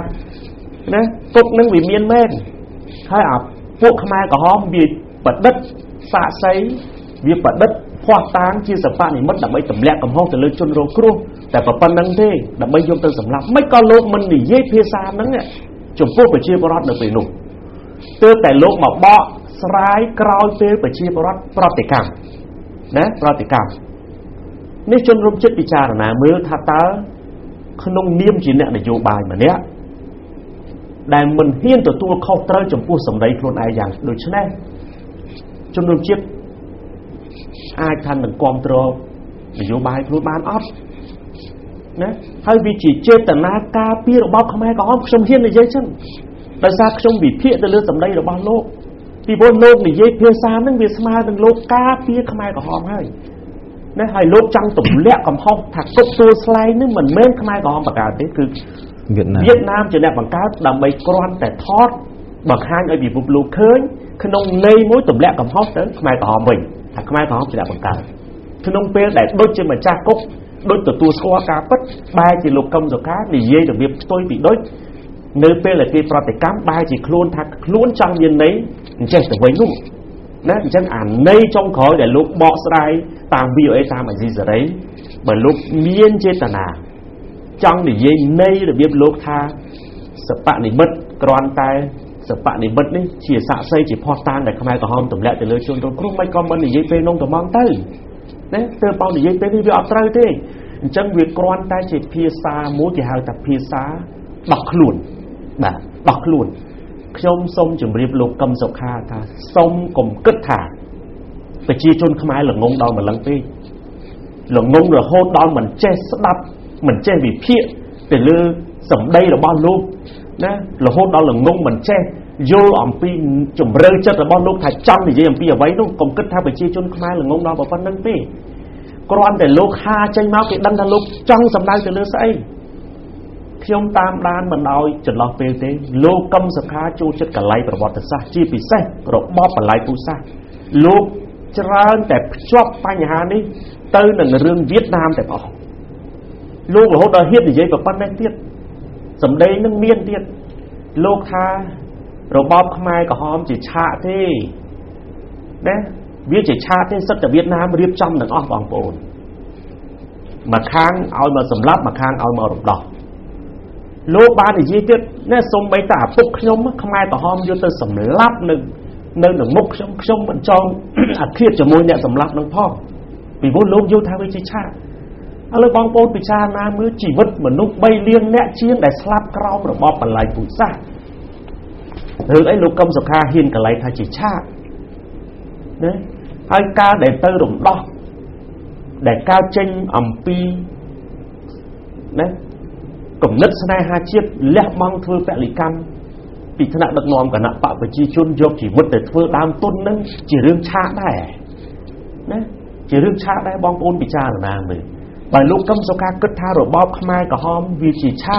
nè cúc nâng vì miên men hai ạpพวกขมายก็หอมบีบปัดดัดสะใสบีบปัดดัดพวกตางที่สปานี่มัดดับใบตำแหลกกับห้องแต่เลยจนโรครูแต่ปะปันนั่งเท่ดับใบยมเติมสำลับไม่ก็โลกมันหนีเย่เพียซานั่งเนี่ยจมพวกไปเชียร์บรอดเดินไปหนุ่มเตือนแต่โลกมาบ่สลายกราวเตือนไปเชียร์บรอดปฏิกรรมนะปฏิกรรมนี่จนรวมจิตวิจารณ์นะมือทัตตาขนมเนียมจีเนี่ยในโยบายมาเนี้ยแต่มันเฮียนตัวตัวเข้าเตยจมพูดสำเร็จโคลนไออย่างโดยเฉพาะจนรวมเชียบไอทันหนึ่งกองตรนโยบายโคลนบานออฟนะให้วิจิเจตนากาปีระบอบขมายก็อ้อมชมเฮียนในเยอะชั้นแต่ซากชมบีเพี้ยแต่เลือดสำเร็จระบอบโลกปีบนโลกในเยอะเพี้ยซานั่งเวียสมาหนึ่งโลกกาปีขมายก็อ้อมให้นะให้โลกจังตุ่มเละกับห้องถักกบตัวสไลด์นึงเหมือนเม้นขมายก็อ้อมประกาศนี่คือเวียดนามเวียดนามจะได้บังคับดำไปกรอนแต่ทอดบังคับไอ้บีบุบลูเคินขนมในมุ้ยตุ่มแหลกกับฮอสเตอร์ขมายกับหอมbìnhถ้าขมายกับหอมจะได้บังคับขนมเปรี้ยวแต่โดยจะมาจากกุ๊กโดยตัวตัวสควากาปัดใบจีลูกกำจักขาหนีเย่จากเบียบตัวบีโดยเนื้อเปรี้ยวเลยที่ปฏิกรรมใบจีคล้วนทักคล้วนจังยันนี้เจ๊แต่ไว้นุ่มนะจังอ่านในจงขอแต่ลูกบอกสไลด์ตามวิวเอตามอะไรสิไรเหมือนลูกเมียนเจตนาจังนี่ยัยในระเบียบโลกธาสปะนี่บัดกรอนตายสปะนี่บัดนี่เฉียสะใส่จีพอตานแต่ขมายก็หอมตุ่มแหลกแต่เลยชวนตรงครุ่งไม่ก็มันนี่ยัยเป็นนงแต่มองตื้อเนี่ยเติมเปล่านี่ยัยเป็นนี่วิอัตราเต้จังเวียกรอนตายจีพีซามูที่หาแต่พีซาดอกขลุ่นแบบดอกขลุ่นขยมส้มจุ่มเรียบโลกกำศกขาธาส้มกลมกึศถาไปจีจนขมายหลงงงดอนเหมือนลังปีหลงงงหรือโฮดอนเหมือนเจสดับเหมือนเจ้บีเพี้ยแต่เลือสำได้เราบ้านลูกนะเราโหดเราหลังงงเหมือนเจ้โยอมปีจุ่มเรือจัดเราบ้านลูกถ่ายจังนี่ยังปีเอาไว้ต้องกลมกึศท่าไปชี้จนขมายหลังงงเราบอกว่านั่งปีกรอนแต่ลูกฮาใจมาเกิดดังทะลุจังสำได้แต่เลือใส่ขยมตามด้านมันเอาจนเราเปเต้ลูกกำสักขาจูจัดกับไหลประวัติศาสตร์จีปีเซ่รบมอบอะไรผู้ซาลูกจราแต่ชอบปัญหานี้เติร์นหนึ่งเรื่องเวียดนามแต่พอลูกเราโดนเฮียดอย่างนี้แบบปั้นได้เตี้ยสำเด็จนั่งเมียนเตี้ยลูกท่าเราบอบขมายกับหอมจีชาที่นะเวียจีชาที่สัตว์เวียดนามเรียบจำหนึ่งอ้อมบางปูนมาค้างเอามาสำรับมาค้างเอามาหลบดอกลูกบ้านอย่างนี้เตี้ยเนี่ยสมใบตาปุ๊กขยมขมายกับหอมอยู่แต่สำรับหนึ่งเนินหนึ่งมุกขยมขยมมันจองอัดเทียบจมูกเนี่ยสำรับหนึ่งพ่อปีบุญลูกอยู่ทางวิจิชาเอาเลยบางปนปิชานามือจีวัดเหมือนนุกใบเลี้ยงแนะเชียงแต่สลับกราวระบอบปัลไลปุษะหรือไอ้ลูกกำสกาหินกับไหลทาจิชาเนี่ยไอ้กาเด็ดเตอร์ดมดอกเด็ดกาเจงอ่ำปีเนี่ยกลุ่มนักแสดงฮาเชียบเลี้ยบังเธอแปะลิกันปีธนาดักนอมกับนักปะไปจีจุนยกจีวัดแต่เธอตามต้นนั้นจีเรื่องชาได้เนี่ยจีเรื่องชาได้บางปนปิชาหรือนามือbài lục cấm sọc ca cất tha rồi bóp khmai cả hom vì chỉ cha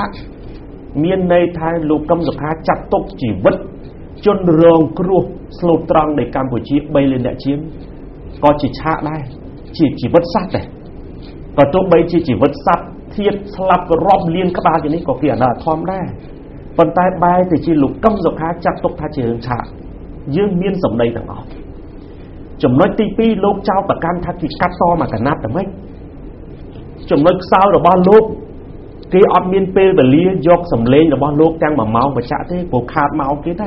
miền này thay lục cấm sọc ca chặt tốc chỉ vứt chôn rong kêu sụt trăng để Campuchia bay lên đại chiến có chỉ cha đây chỉ chỉ vứt sát này và tôi bay chỉ chỉ vứt sát thiệt slap rop liên các ba cái này có kia là thom đây phần tay bay thì chỉ lục cấm sọc ca chặt tốc tha chỉ hướng cha dương miền sầm đây thằng họ chấm nói tivi lục trao cả can tha thì cắt to mà cả nát là mấy chồng nói sao rồi bao lúc cái ọt miên pê và lia dọc sầm lên rồi bao lúc đang mà máu và chạ thế bộ khát máu kia ta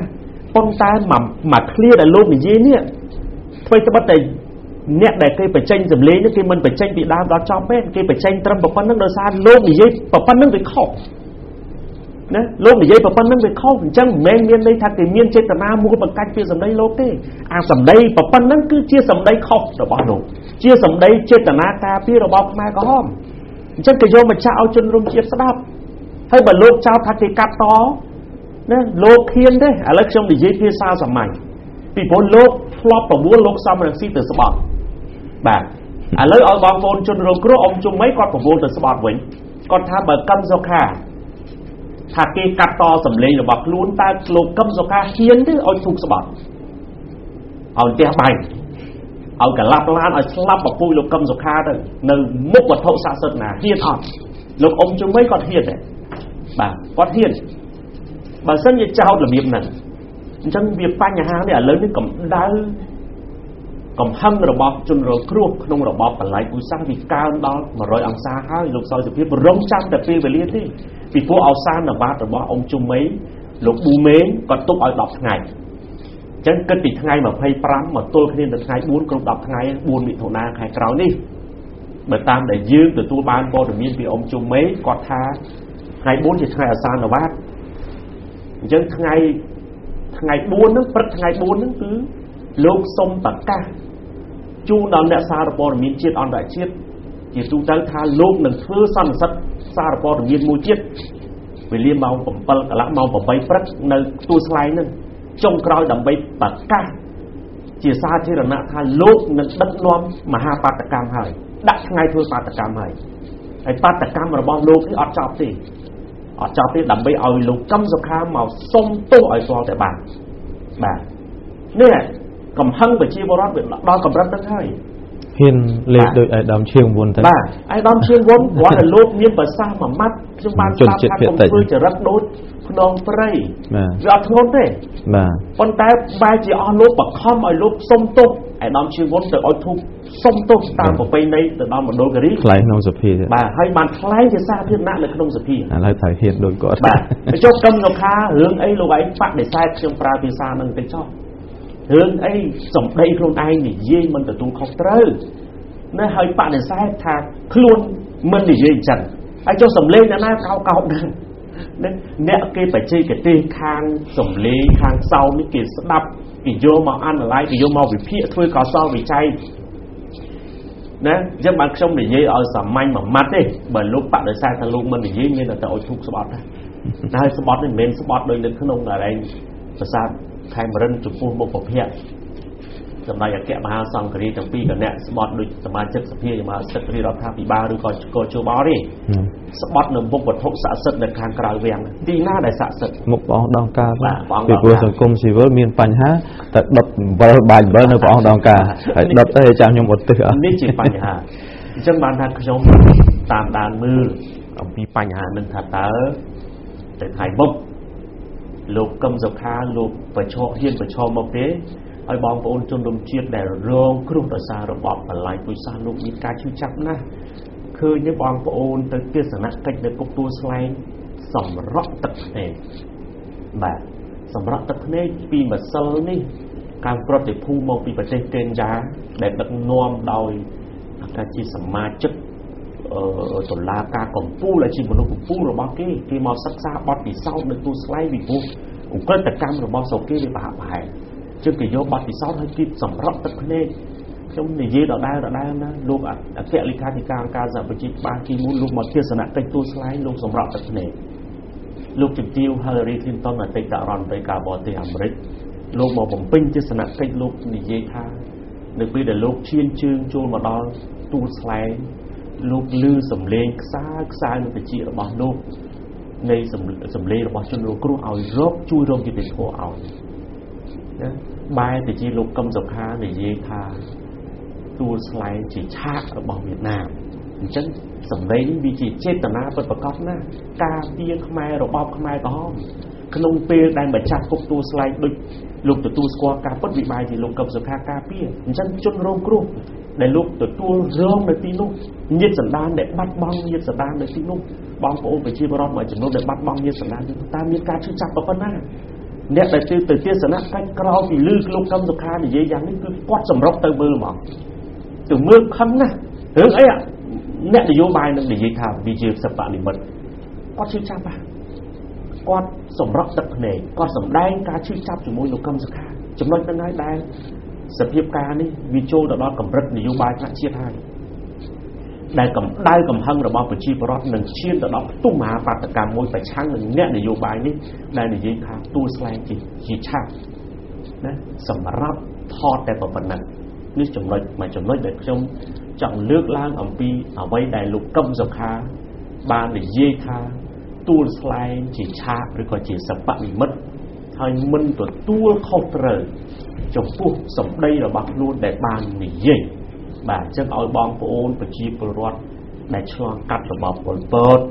ប៉ុន្តែមកមកឃ្លាដែលលោកនិយាយនេះធ្វើត្បិតតែអ្នកដែលគេបញ្ចេញសម្លេងនេះគេមិនបញ្ចេញពីដើមដល់ចប់ទេគេបញ្ចេញត្រឹមប៉ុណ្្នឹងដោយសារលោកនិយាយប៉ុណ្្នឹងវាខុសណាលោកនិយាយប៉ុណ្្នឹងវាខុសអញ្ចឹងមិនមែនមានន័យថាគេមានចេតនាមួយបង្កាច់ពីសម្ដីលោកទេអាសម្ដីប៉ុណ្្នឹងគឺជាសម្ដីខុសរបស់លោកជាសម្ដីចេតនាការពីរបស់ខ្មែរក្រហមអញ្ចឹងគេយកមកចាក់ឲ្យជនរួមជាតិស្ដាប់ហើយបើលោកចោទថាគេកាត់តណាលោកឃានទេឥឡូវខ្ញុំនិយាយភាសាសម័យពីព្រោះលោកធ្លាប់ប្រមូលលោកសំរងស៊ីទៅស្បត់បាទឥឡូវឲ្យបងប្អូនជនរងគ្រោះអ៊ំជុំមិនគាត់ប្រមូលទៅស្បត់វិញគាត់ថាបើកឹមសុខាថាគេកាត់តសម្លេងរបស់ខ្លួនតើលោកកឹមសុខាហ៊ានទេឲ្យធូកស្បត់ឲ្យផ្ទះបាយឲ្យកលាប់ឡានឲ្យស្លាប់ប្រពូលោកកឹមសុខាទៅនៅមុខវត្ថុស័ក្តិសិទ្ធិណាហ៊ានអត់លោកអ៊ំជុំមិនគាត់ហ៊ានទេបាទគាត់ហ៊ានបើសិនជាចោតរបៀបហ្នឹងអញ្ចឹងវាបញ្ហានេះឥឡូវនេះកម្ដៅកំហឹងរបស់ជនរងគ្រោះក្នុងរបបបល្ល័យឧស្សាហ៍វាកើនដល់one hundredអង្សាហើយលោកសោយសុភាពរងចាំតែពេលវេលាទេពីព្រោះអវសាននបាតរបស់អ៊ំជុំមីលោកប៊ូមេងគាត់ទុកឲ្យtenថ្ងៃអញ្ចឹងគិតពីថ្ងៃtwenty-fiveមកទល់គ្នាដល់ថ្ងៃfourគ្រប់tenថ្ងៃfourមិថុនាខែក្រោយនេះបើតាមដែលយើងទទួលបានព័ត៌មានពីអ៊ំជុំមីគាត់ថាថ្ងៃfourជាថ្ងៃអវសាននបាតអញ្ចឹងថ្ងៃថ្ងៃfourហ្នឹងព្រឹកថ្ងៃfourហ្នឹងគឺលោកសុំប្រកាសជូនដល់អ្នកសារព័ត៌មានជាតិអន្តរជាតិជាទូទៅថាលោកនឹងធ្វើសន្និសីទសារព័ត៌មានមួយទៀតវេលាម៉ោងsevenកន្លះម៉ោងeightព្រឹកនៅទួលស្លែងហ្នឹងចុងក្រោយដើម្បីប្រកាសជាសាធារណៈថាលោកនឹងដឹកនាំមហាបាតកម្មហើយដាក់ថ្ងៃធ្វើបាតកម្មហើយហើយបាតកម្មរបស់លោកនេះអត់ចប់ទេអត់ចប់ទេដើម្បីឲ្យលោកកឹមសុខាមកសុំទោសឲ្យស្គាល់តែបានបាទនេះកំហឹងប្រជាពលរដ្ឋវាដល់កម្រិតហ្នឹងហើយហ៊ានលេខដោយឯកឧត្តមឈៀងវុនទៅបាទឯកឧត្តមឈៀងវុនគាត់តែលោកមានប្រសាសន៍មួយម៉ាត់ខ្ញុំបានស្ដាប់ថាកុំធ្វើចរិតដូចខ្នងព្រៃវាអត់ធ្ងន់ទេបាទប៉ុន្តែបែរជាអស់លោកបខំឲ្យលោកសុំទោសឯកឧត្តមឈៀងវុនទៅឲ្យធូបសុំទោសតាមប្រពៃណីទៅដល់មណ្ឌលគិរីថ្លែងក្នុងសភាបាទហើយបានថ្លែងជាសាធារណៈនៅក្នុងសភាឥឡូវត្រូវហ៊ានដូចគាត់បាទចុះកឹមសុខារឿងអីលោកឯងបដិសេធខ្ញុំប្រើភាសានឹងទៅចោះរឿងអីសម្ដីខ្លួនឯងនិយាយមិនទទួលខុសត្រូវណាហើយបដិសេធថាខ្លួនមិននិយាយចឹងហើយចុះសម្លេងអ្នកណាកោកោកហ្នឹងអ្នកគេបច្ចេកទេសខាងសម្លេងខាងសោមនេះគេស្ដាប់គេយកមកអានឡាយគេយកមកវិភាគធ្វើកសលវិច័យណាអញ្ចឹងបានខ្ញុំនិយាយឲ្យសាមញ្ញមួយម៉ាត់ទេបើលោកបដិសេធថាលោកមិននិយាយមានតែឲ្យធូបស្បត់ដែរហើយស្បត់នេះមិនមែនស្បត់ដូចនៅក្នុងអរិញប្រាសាទខេមរិនចំពោះមុខប្រភពចំណែកអគ្គមហាសង្ឃរាជទាំងពីរគណៈស្បត់ដូចសមាជិកសភាមហាសិទ្ធិរដ្ឋាភិបាលឬក៏កោជបទេស្បត់នៅមុខវត្ថុស័ក្តិសិទ្ធិនៅខាងក្រៅវាំងទីណាដែលស័ក្តិសិទ្ធិមុខព្រះអង្គដងការពីព្រោះសង្គមស៊ីវិលមានបញ្ហាតែដុតអំបិលបាញ់អំបិលនៅព្រះអង្គដងការហើយដុតទៅឲ្យចាំខ្ញុំឧទ្ទិសអត់នេះជាបញ្ហាអញ្ចឹងបានថាខ្ញុំតាមដានមើលអំពីបញ្ហានឹងថាតើទៅថ្ងៃមុខលោកកឹមសុខាលោកប្រឈមហ៊ានប្រឈមមកទេឲ្យបងប្អូនជនរួមជាតិដែលរងគ្រោះដោយសាររបបបល្ល័យពូជសាសន៍លោកមានការឈឺចាប់ណាស់ឃើញទេបងប្អូនទៅទស្សនកិច្ចនៅគុកទួលស្លែងសម្រក់ទឹកភ្នែកបាទសម្រក់ទឹកភ្នែកពីម្សិលនេះការប្រតិភូមកពីប្រទេសកេនយ៉ាដែលដឹកនាំដោយថាជាសមាជិកអឺតុលាការកម្ពុជាដែលជាមនុស្សកម្ពុជារបស់គេគេមកសិក្សាបទពិសោធន៍នៅទួលស្លែងពីព្រោះអង្កលតកម្មរបស់ស្រុកគេវាប្រហាក់ប្រហែលជឹងគេយកបទពិសោធន៍ឲ្យគេសម្រក់ទឹកភ្នែកខ្ញុំនិយាយដដែលដដែលណាលោកអគ្គលេខាធិការអង្គការសហប្រជាបាលទីមួយលោកមកទស្សនកិច្ចទួលស្លែងលោកសម្រក់ទឹកភ្នែកលោកជំទាវ Hillary Clinton អតីតរដ្ឋមន្ត្រីការបរទេសអាមេរិកលោកមកបំពេញទស្សនកិច្ចលោកនិយាយថានៅពេលដែលលោកឈានជើងចូលមកដល់ទួលស្លែងលោកលឺសំឡេងខ្សើខ្សើនឹងតិចរបស់លោកនៃសំឡេងរបស់ជនរងគ្រោះឲ្យរកជួយរកយុត្តិធម៌ឲ្យណាបែរទៅជាលោកកឹមសុខានិយាយថាទួលស្លែងជាឆាករបស់វៀតណាមអញ្ចឹងសំឡេងនេះវាជាចេតនាពិតប្រាកដណាស់ការពារខ្មែររបបខ្មែរក្រហមក្នុងពេលដែលម្ចាស់គុកទួលស្លែងដូចលោកទទួលស្គាល់ការពិតវិបាយជាលោកកឹមសុខាការពារអញ្ចឹងជនរងគ្រោះដែលលោកទទួលរងនៅទីនោះញាតិសន្តានដែលបាត់បង់ញាតិសន្តាននៅទីនោះបងប្អូនប្រជាពលរដ្ឋមួយចំនួនដែលបាត់បង់ញាតិសន្តានតាមមានការឈឺចាប់ប៉ុណ្ណា nét đại sư từ tiên sản cách cao thì lư lục cầm dục kha thì dễ dàng đấy cứ quát sầm róc tới mưa mà từ mưa khăn nè hướng ấy ạ nét để vô bài nó để dễ thả vì chiều sập bạn thì mật quát chữ chắp à quát sầm róc tập này quát sầm đai cá chữ chắp từ môi lục cầm dục kha chúng nói cái nói đai sập hiệp ca đi vì châu đó đó cầm rất để vô bài khác chia hai đại cầm đai cầm hăng là bao phần chi bọt nâng chiên đó tung mà phạt tất cả môi phải chăng nâng nét để vô bài đi đây để dễ thả tu slide chỉ chỉ chắp đấy sầm róc thọtแต่phầnนั้นนี่จำเลยหมายจำเลยเด็กtrong trọng lướt lang ở pi ở vây đại lục công dọc khá ba để dây tha tu slide chỉ cha rồi còn chỉ sập bạn bị mất hay minh tuổi tu không trời trong phu sầm đây là bạc luôn để bàn để dây bà chắc ở bong của ôn và chi pro để cho cắt là bọc bột bột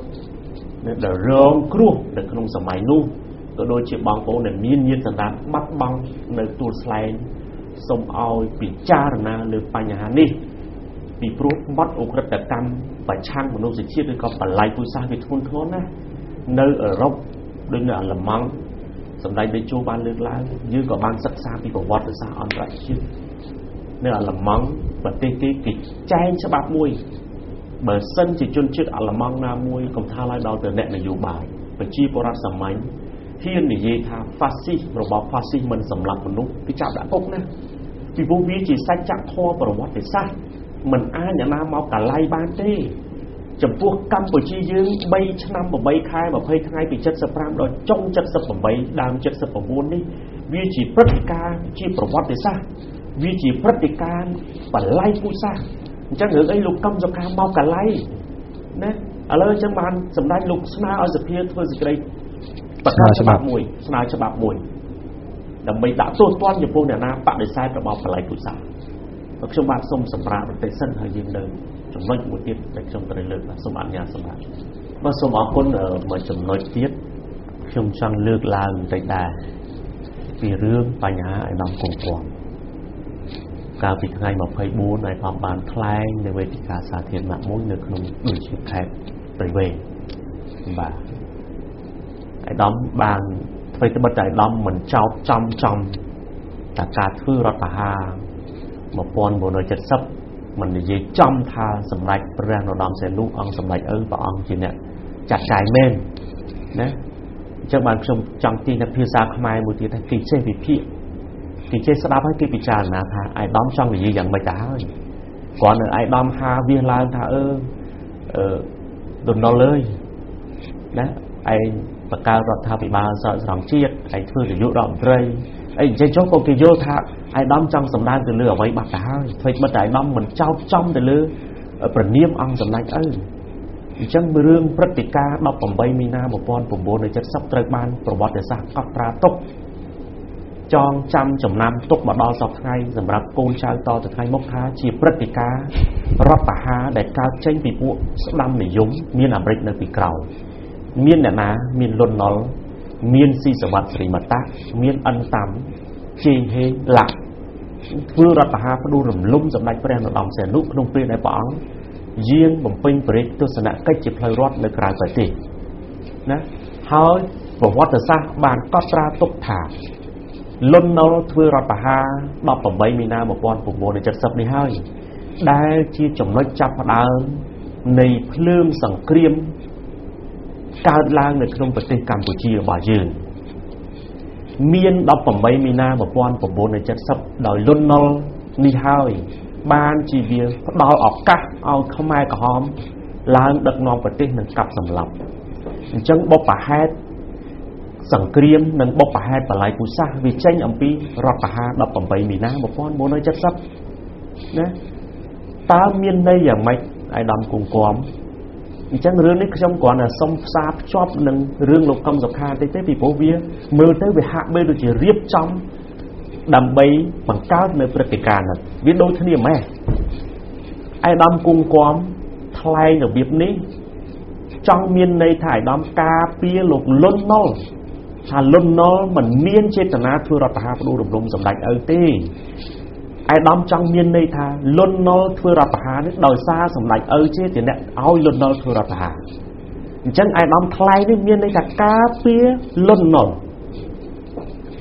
để rong kêu để không sầm máy nu tôi đôi chị bong của ôn để miên nhiên thành ra bắt băng để tu slideส่งเอาปิจารณาหรือปัญญานี่ปีพรุ่งมัดอกระดับกรรมไปช่างมนุษย์ชีพด้วยกับปัจจัยผู้สร้างวิทุนท้อนนะเนื้อรบด้วยเนื้อละมังสำหรับในโจบานเลือกล้างยื้อกับบ้านศึกษาปีประวัติศาสตร์อันไรชื่อเนื้อละมังประเทศที่กิจใจฉบับมวยเบอร์เส้นจิตจนชิดอัลมังนามวยกับท่าไล่ดาวเตือนแนะนโยบายไปชี้ประวัติสมัยที่อันนี้ทางฟาซิระบบฟาซิมันสำหรับมนุษย์ที่จับได้พวกนะปีพวกวิจิสัจจะทอประวัติศาสตร์มันอ่านอย่างน้ำเอากะไล่บ้านได้จำพวกกัมพูชียืงใบชนำแบบใบคายแบบเพยทั้งไงปีจัดสปรามโดยจ้องจัดสปแบบใบดามจัดสปบุญนี่วิจิปฏิการชีประวัติศาสตร์วิจิปฏิการปัจไล่ผู้สร้างจังเหลือไอ้ลูกกัมจะการเมากะไล่นะอะไรจังมันสำนักลูกสนาเอาสเปียร์เพื่อสิกระปัจจัยฉบับมวยสนาฉบับมวยดำไปด่าตัวต้นอย่างพวกเนี่ยนะปะในไซด์ประบอบอะไรกุศลแล้วชาวบ้านส่งสำราญไปเส้นทางยืนเดินจำนวนหมดที่แต่จำเป็นเลือกสมบัติญาสมบัติเมื่อสมองคนเออมาจำนวนที่ชมช่างเลือกลางใจได้มีเรื่องปัญหาไอ้น้องกงกวงการปิดไงมาเพย์บูในความบานคล้ายในเวทีการสาธิตหนักมุ่งในขนมดูชิบแคบไปเวบ่าไอ้ดอมบางไปที่บันไดดอมเหมือนเจ้าจำจำแต่การทื่อรัตหามาปนบนโดยจัดซับมันจะยิ่งจำทาสำหรับเรื่องเราดอมเซนุอังสำหรับเออปะอังจีเนี่ยจัดใจเม่นนะเจ้าบ้านชมจำตีนักพิจารณาขมายมือตีแต่กิเจพิพิกิเจสดาให้กิพิจารณาค่ะไอ้ดอมช่องอย่างอย่างไม่จ่ายก่อนไอ้ดอมหาเวียนลานท่าเออเออโดนเราเลยนะไอ้ปากการัฐบาลสสองเชียดไอ้ทื่อจะยุดอกเลยไอ้เจ้าโจ๊กโกกิโยธาไอ้ดอมจังสำนักจะเลือกไว้บัตรได้ไฟบัตรได้ดอมเหมือนเจ้าจ้องแต่เลือกประเนียมอังสำนักเออจังเรื่องปฏิกาดอกผมใบมีนาบปอนผมโบในจัดซับตรบานประวัติศาสตร์กัตราตกจองจำจำนำตกมาดอสอบไงสำหรับโกนชาวต่อจากไงมกท้าจีปฏิการัตหาแต่การเช่นปีพวกดำในยุ้มมีนอเมริกในปีเก่าเมียนเนี่ยนะเมียนลนนอลเมียนซีสวัสดิ์สริมัตตะเมียนอันต่ำเจเฮหลักเพื่อรัตหาพดูรำลุ่มสำนักพระนรดมเสนุขนมเปรี้ยในปองเยี่ยงบ่มเป็นปริตุสนะใกล้จิบพลอยรอดในกลายปฏินะเฮ้ยบอกว่าแต่ซะบานก็ตราตกถาลนนอลเพื่อรัตหาดอกผมใบมีนาบอกว่าผมโบในจัดสับในให้ได้ที่จมน้อยจับดาวในเพลิงสังเกรียมการล้างในขนมปฏิกัมพูชีบ่ายืนเมียนดอกผมใบมีนาบอกว่าผมโบในจัดซับดอยล้นนอลนี่ห้อยบ้านจีเบียดอยออกกะเอาเข้าไม้กระหอมล้างดักนองปฏิหนึ่งกับสำหรับจังบอกป่าแฮดสังเกรียมหนึ่งบอกป่าแฮดปลายกุซ่าวิจัยอัมพีรัตหาดอกผมใบมีนาบอกว่าโบในจัดซับนะตาเมียนในอย่างไม่ไอ้ดำกุงกอมจังเรื่องนี้ขจมก่อนน่ะส่งซาบชอบหนึ่งเรื่องโลกกรรมสคาเต้เต้ปีโพเวียมือเต้ไปหักเบยโดยจะเรียบจอมดำใบบังก้าวในปฏิการน่ะวิโดทนี่แม่ไอ้ดำกุงกอมทลายในแบบนี้จังเมียนในถ่ายดำกาเปียหลกล้นนอลถ้าล้นนอลมันเมียนเจตนาทั่วรัฐหาพดูดมลมสำนักเออเต้ไอ้ดำจังเมียนในท่าล้นนอเพื่อรัฐหานี่โดยซาสมัยเออเช่นเนี่ยเอาล้นนอเพื่อรัฐหาจังไอ้ดำทลายนี่เมียนในท่ากาเปียล้นนอ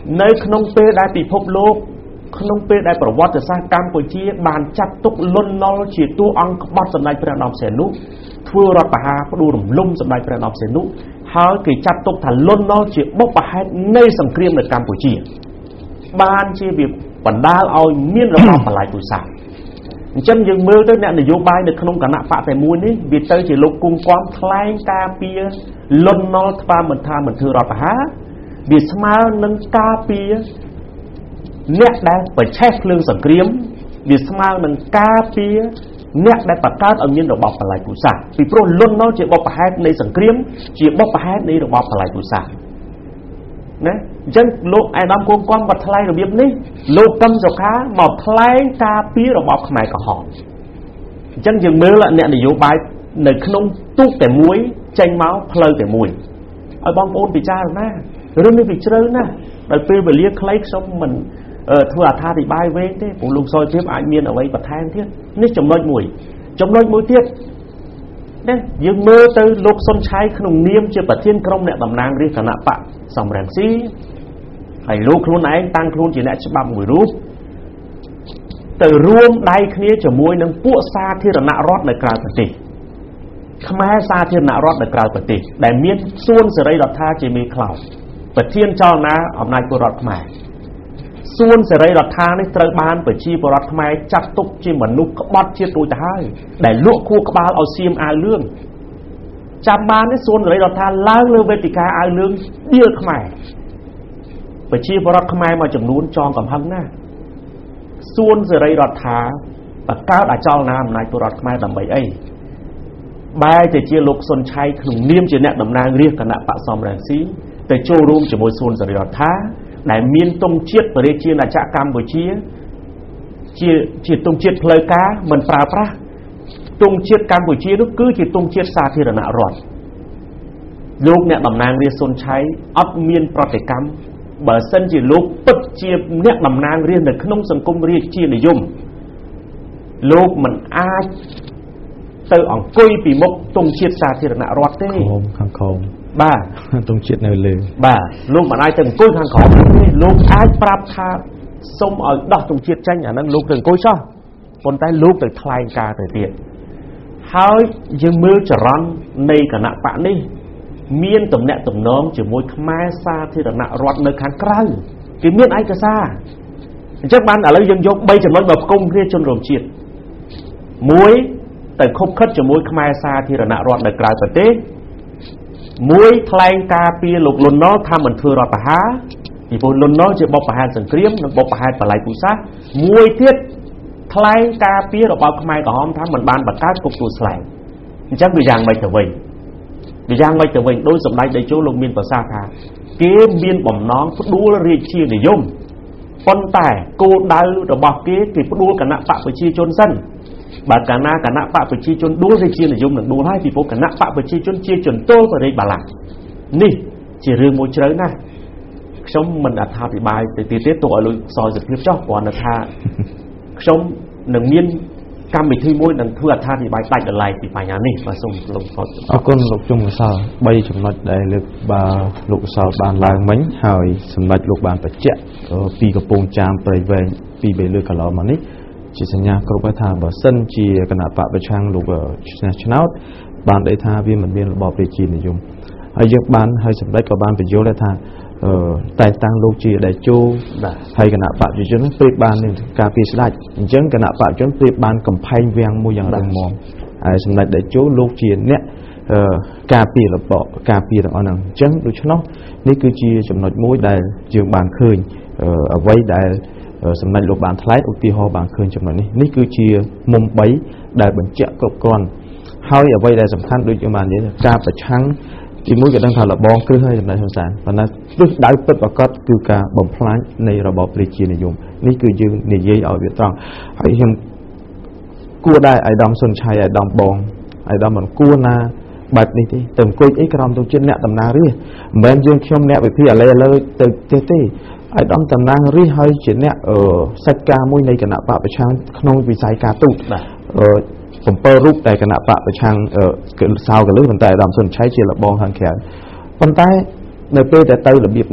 nơi khung pe đại bị phốp lô khung pe đại bảo vật sa Campuchia bàn chặt tục luân nol chỉ tu ông bắt sầm đạiประนอม sẽ nút thưa rọt bà hà đu rủng lung sầm đạiประนอม sẽ nút hai cái chặt tục thà luân nol chỉ bốc bà hai nơi sầm kriêm ở Campuchia ban chỉ việc bản đa ao miên là bao lại tuổi sạc chân dừng mưa tới nè vô bay được không cả nạp phạt phải mua ní vì tới chỉ lục cung quán thay ca pia luân nol pha mình tha mình thưa rọt bà hà vì sao nâng ca pia nét đây phải check lương sầm kriêm vì sao nâng ca pia nétได้ประกาศเอาเงินดอกบอกอะไรผู้สร้างปีโปรล้นน้องเจียบอกประหารในสังเกตเจียบอกประหารในดอกบอกอะไรผู้สร้างนะจังโลกไอ้ดำกงความบัดทลายระเบียบนี้โลกกำจัดค้าหมอบทลายกาปีดอกบอกขมายกระหอบจังยังเมื่อละเนี่ยนโยบายในขนมตุ๊กแต่มวยเจงเมาส์เพลย์แต่มวยไอ้บางคนปีจ้าหน้าเรื่องนี้ปีเชื่อนะโดยปีไปเรียกใครสมมันเออทั่วท่าที่ใบเว้นที่ผมลงซอยเทียบไอเมียนเอาไว้ประทานเทียบนี่จำนวนมวยจำนวนมวยเทียบเนี่ยยังเมื่อเตอลูกส้นชัยขนมเนียมเชื่อประเทศกรมเนี่ยตำนานเรียกคณะปะสองแรงซีไอ้ลูกครูไหนตั้งครูจีเนี่ยฉบับมวยรู้แต่รวมได้เคลียจะมวยนั่งปั้วซาที่ระนารอดในกลางปฏิขมายซาที่ระนารอดในกลางปฏิแต่เมียนส่วนสลายรัฐาจะมีข่าวประเทศเจ้านะอำนาจกุรอดขมายส่วนเสรีรัฐาในตระบานเปิดชีบรัฐไม้จับตุกจีเหมือนนุกบอดเชียตัวจะให้แต่ลวกคู่กบาลเอาเสียมอาเรื่องจับบานในส่วนเสรีรัฐาล้างเรื่องเวติกาอาเรื่องเดียขมายเปิดชีบรัฐไม้มาจำนวนจองกับพังหน้าส่วนเสรีรัฐาปากกาอาเจ้านามนายตัวรัฐไม้ดำใบไอ้ใบแต่เจียลูกสนชัยขนมเนียมเจียเนี่ยดำนางเรียกคณะปะซอมแรงซีแต่โจรูมจะมวยส่วนเสรีรัฐาđại miền tông chiết ở đây chia là chạ Campuchia chia chia tông chiết phơi cá mình phá phá tông chiết Campuchia nó cứ chỉ tông chiết xa thì là nạ rọt lúc nè đầm nang riêng xôn cháy ấp miền Protestant bờ sân chỉ lúc bất chia nè đầm nang riêng được không sân công riêng chia để dùng lúc mình ai từ ở quê bị mốc tông chiết xa thì là nạ rọt thế không không không ba tông chiết nơi lề ba lúc mà ai từng cối thằng khó lúc ai prap tha xong ở đó tông chiết tranh ở năng lúc từng cối sao còn tay lúc từng thay ca thời tiết hai dương mưa trở rắn này cả nạ bạn đi miên tầm nẹ tầm nóm chỉ môi khai xa thì là nạ rót nơi kháng cray cái miên ai cả xa chắc ban ở đây dân dốc bây giờ nói bập công kia trong rồng chiết muối tại khúc khất chỉ môi khai xa thì là nạ rót nơi cray vật tế muối thay ca pia lục lùn nó tham mình thừa rót bà há thì bộ lùn nó chỉ bọc bà há sừng kiếm nó bọc bà há bà lại phụ sát muối tiết thay ca pia rồi bao khai cả hôm tham mình ban bà cát cục tù sải chắc bị giang mày trở về bị giang mày trở về đôi sầm đây để chỗ lục miên và xa thà kế miên bỏng nón phút đua là riêng chia để dùng con tài cô đau rồi bọc kế thì phút đua cả nạ phạm phải chia chôn sân bà cả na cả nạ phạm phải chia chôn đua riêng chia để dùng được đua hai thì phố cả nạ phạm phải chia chôn chia chuẩn tô vào đây bà làm nè chỉ riêng một chớ này sống mình đã tha thì bài thì tí tiết tội luôn soi giật tiếp chóc còn là tha sống nâng miên cam bị thi môi nâng thưa tha thì bài tay ở lại thì phải nhà nè và xong lục phật ở con lục chung sao bay chụp mặt để lục bà lục sao bàn làng mánh hỏi sầm mặt lục bàn phải chạy ở pi cặp bông chạm tới về pi bể lưỡi cả lò mà nít chỉ sinh nhà câu bài thà bảo sân chỉ cái nạp bạc về trang lục ở channel bàn để tha viên mình viên bỏ về chỉ để dùng hay giấc bàn hay sầm đất có bàn về vô để tha tài tăng lục chỉ để chu hay cái nạp bạc chỉ cho nó phê bàn nên cà phê slide chẳng cái nạp bạc cho nó phê bàn cầm phay vàng mua dạng đường mòn hay sầm đất để chu lục chỉ nè cà phê là bỏ cà phê là anh chẳng được cho nóนี่คือจีจำนวนมวยได้ยืมบางคืนเอาไว้ได้สำนักหลวงบางทลายอุติหอบางคืนจำนวนนี้นี่คือจีมุมใบได้บรรเจาะกรอบกรอนให้เอาไว้ได้สำคัญโดยประมาณนี้การประชังจีมวยกับดังถาละบองคือให้สำนักสงสารเพราะนั้นด้วยได้เปิดประกอบคือการบ่มพลังในระบบปริจีนิยมนี่คือยืนในเยี่ยเอาเบียดตรองไอ้เห็นกู้ได้ไอ้ดำสนชัยไอ้ดำบองไอ้ดำมันกู้นาบาดนี้ที่เติมกุยไอ้กรามตรงเช่นเนี่ยตำนานเรื่อยเหมือนยังเข้มเนี่ยไปพี่อะไรเลยเติมเต้เต้ไอ้ดำตำนานเรื่อยให้เช่นเนี่ยเออสักการมวยในขณะปะประชังขนมวิสัยการตุเออผมเปิดรูปแต่ขณะปะประชังเออเกิดสาวกันเลยมันแต่ดำส่วนใช้เจริญบองทางแขนคนใต้ในเป้แต่เตยระเบียบนี้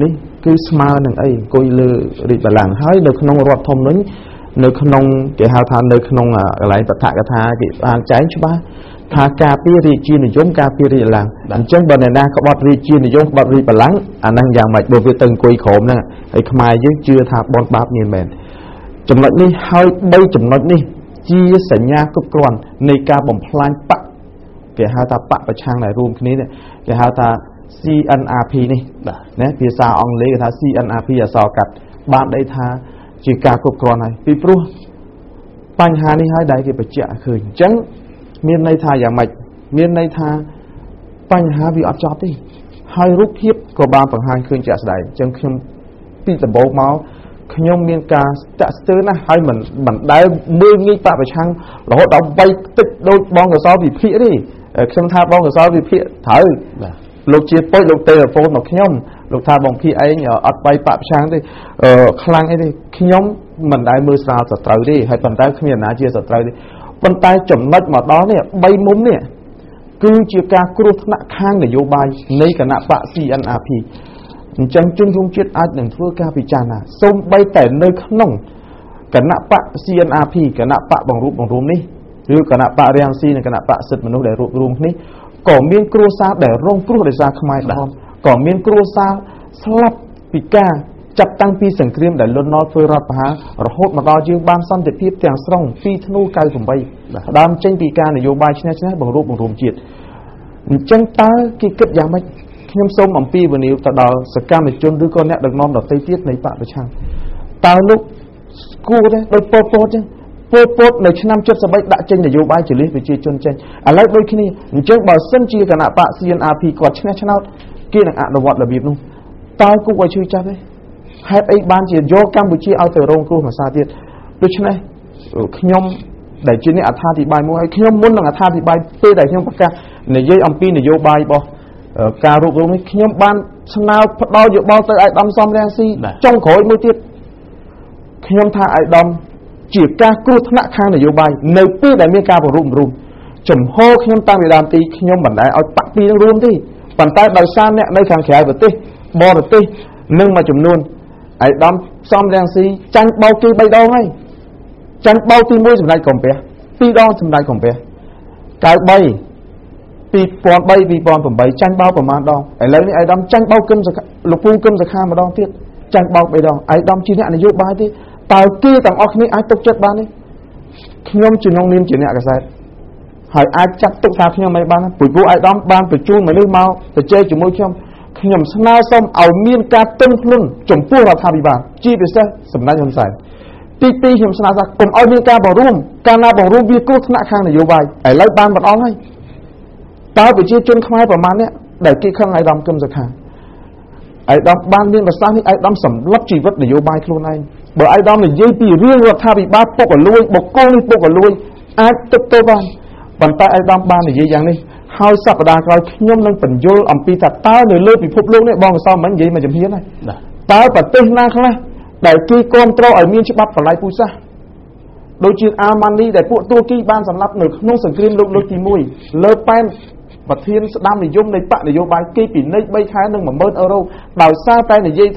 គឺស្មើនឹងអីអង្គុយលើរាជបល្ល័ង្កហើយនៅក្នុងរដ្ឋធម្មនុញ្ញនៅក្នុងគេហៅថានៅក្នុងកន្លែងបឋកថាគេបានចែងច្បាស់ថាការពាររាជានិយមការពាររាជបល្ល័ង្កអញ្ចឹងបើអ្នកណាក្បត់រាជានិយមក្បត់រាជបល្ល័ង្កអាហ្នឹងយ៉ាងម៉េចបើវាទៅអង្គុយក្រោមហ្នឹងហើយខ្មែរយើងជឿថាបនបាបមានមែនចំណុចនេះហើយបីចំណុចនេះជាសញ្ញាគ្រប់គ្រាន់នៃការបំផ្លាញបកគេហៅថាបកប្រឆាំងដែលរួមគ្នានេះគេហៅថា C N R P នេះណាភាសាអង់គ្លេសគេថា C N R P អក្សរកាត់បានន័យថាជាការគ្រប់គ្រាន់ហើយពីព្រោះបញ្ហានេះហើយដែលគេបញ្ជាក់ឃើញអញ្ចឹងមានន័យថាយ៉ាងម៉េចមានន័យថាបញ្ហាវាអត់ចប់ទេហើយរូបភាពក៏បានបង្ហាញឃើញជាក់ស្ដែងអញ្ចឹងខ្ញុំពីដំបូងមកខ្ញុំមានការស្ទាក់ស្ទើរណាស់ហើយមិនមិនដែលមើលងាយបកប្រឆាំងរហូតដល់បីទឹកដូចបងកសលវិភាគទេខ្ញុំថាបងកសលវិភាគត្រូវលោកជាពុយលោកទេរ៉ូហ្វូនមកខ្ញុំលោកថាបងភីឯងអត់បីបកប្រឆាំងទេខ្លាំងអីទេខ្ញុំមិនដែលមើលស្រាលសត្រូវទេហើយប៉ុន្តែគ្មានណាជាសត្រូវទេប៉ុន្តែចំណុចមកដល់នេះបីមុំនេះគឺជាការគ្រោះថ្នាក់ខាងនយោបាយនៃគណៈបក C N R P អញ្ចឹងជនរួមជាតិអាចនឹងធ្វើការពិចារណាសូម្បីតែនៅក្នុងគណៈបក C N R P គណៈបកបង្រួបបង្រួមនេះឬគណៈបករាំងស៊ីនិងគណៈបកសិទ្ធិមនុស្សដែលរួបរวมគ្នាក៏មានគ្រួសារដែលរងគ្រោះដោយសារខ្មែរក្រហមក៏មានគ្រួសារស្លាប់ពិការចាប់តាំងពីសង្គ្រាមដែលលន់នល់ធ្វើរដ្ឋប្រហាររហូតមកដល់យើងបានសន្តិភាពទាំងស្រុងពីធ្នូកៅប្រាំបីដើមចេញពីការនយោបាយឈ្នះឈ្នះបង្រួបបង្រួមជាតិអញ្ចឹងតើគេគិតយ៉ាងម៉េចខ្ញុំសូមអំពាវនាវទៅដល់សកម្មជនឬក៏អ្នកដឹកនាំដទៃទៀតនៃបកប្រឆាំងតើលោកគួរទេដោយប៉ុលពតចឹងប៉ុលពតនៅឆ្នាំเจ็ดสิบដាក់ចេញនយោបាយចលិះប្រជាជនចេញឥឡូវដូចគ្នាអញ្ចឹងបើសិនជាគណៈបក C N R P គាត់ឈ្នះឆ្នោតគេនឹងអនុវត្តរបៀបនោះតើគួរឲ្យឈឺចាប់ទេហេតុអីបានជាយកកម្ពុជាឲ្យទៅរងគ្រោះមួយសារទៀតដូច្នេះខ្ញុំដែលជាអ្នកអត្ថាធិប្បាយមួយហើយខ្ញុំមុននឹងអត្ថាធិប្បាយពេលដែលខ្ញុំប្រកាសនិយាយអំពីនយោបាយរបស់ការរួបរวมនេះខ្ញុំបានស្នើផ្ដល់យោបល់ទៅឯកឧត្តមសំរងស៊ីចុងក្រោយមួយទៀតខ្ញុំថាឯកឧត្តមជាការគ្រោះថ្នាក់ខាងនយោបាយនៅពេលដែលមានការបង្រួបបង្រួមចំហខ្ញុំតាំងពីដើមទីខ្ញុំមិនដែលឲ្យបាក់ពីនឹងរួមទេប៉ុន្តែដោយសារអ្នកនៅខាងក្រៅប្រទេសបរទេសនឹងមួយចំនួនឯកឧត្តមសំរងស៊ីចាញ់បោកគេបីដងហើយចាញ់បោកទីមួយសម្ដេចកំពះពីរដងសម្ដេចកំពះកៅបីពីរពាន់បី ពីរពាន់ប្រាំបីចាញ់បោកប្រមាណដងឥឡូវនេះឯកឧត្តមចាញ់បោកគឹមលោកពូគឹមសខាម្ដងទៀតចាញ់បោកបីដងឯកឧត្តមជាអ្នកនយោបាយទេតើគេទាំងអស់គ្នាអាចទុកចិត្តបានទេខ្ញុំជាក្នុងនាមជាអ្នកកសែតហើយអាចចាត់ទុកថាខ្ញុំមិនបានព្រោះពួកឯកឧត្តមបានបញ្ជូនមនុស្សមកទៅជែកជាមួយខ្ញុំខ្ញុំស្នើសុំឲ្យមានការទិញខ្លួនចំពោះរដ្ឋាភិបាលជាពិសេសសម្ដេចហ៊ុនសែនទីពីរខ្ញុំស្នើថាកុំឲ្យមានការបង្រួមការណាបង្រួមវាគ្រោះថ្នាក់ខាងនយោបាយឥឡូវបានម្ដងហើយតើប្រជាជនខ្មែរប្រមាណនេះដែលគេខឹងឯកឧត្តមគឹមសុខាឯកឧត្តមបានមានប្រសាសន៍នេះឯកឧត្តមសម្លាប់ជីវិតនយោបាយខ្លួនឯងបើឯកឧត្តមនិយាយពីរឿងរដ្ឋាភិបាលពុករលួយបុគ្គលនេះពុករលួយអាចទប់ទល់បានប៉ុន្តែឯកឧត្តមបាននិយាយយ៉ាងនេះហើយសប្តាហ៍ក្រោយខ្ញុំនឹងបញ្យល់អំពីថាតើនៅលើពិភពលោកនេះបងកសលមិននិយាយមកជំហានហើយតើប្រទេសណាខ្លះដែលគេគ្រប់គ្រងឲ្យមានច្បាប់បល្ល័យពូជសាសន៍ដូចជាអាម៉ានីដែលពួកទួរគីបានសម្លាប់នៅក្នុងសង្គ្រាមលោកលើកទីមួយលើប៉ែនប្រធានស្ដាមនិយមនៃបកនយោបាយគេពិន័យបីខែនឹងមួយម៉ឺនអឺរ៉ូដោយសារតែនិយាយថា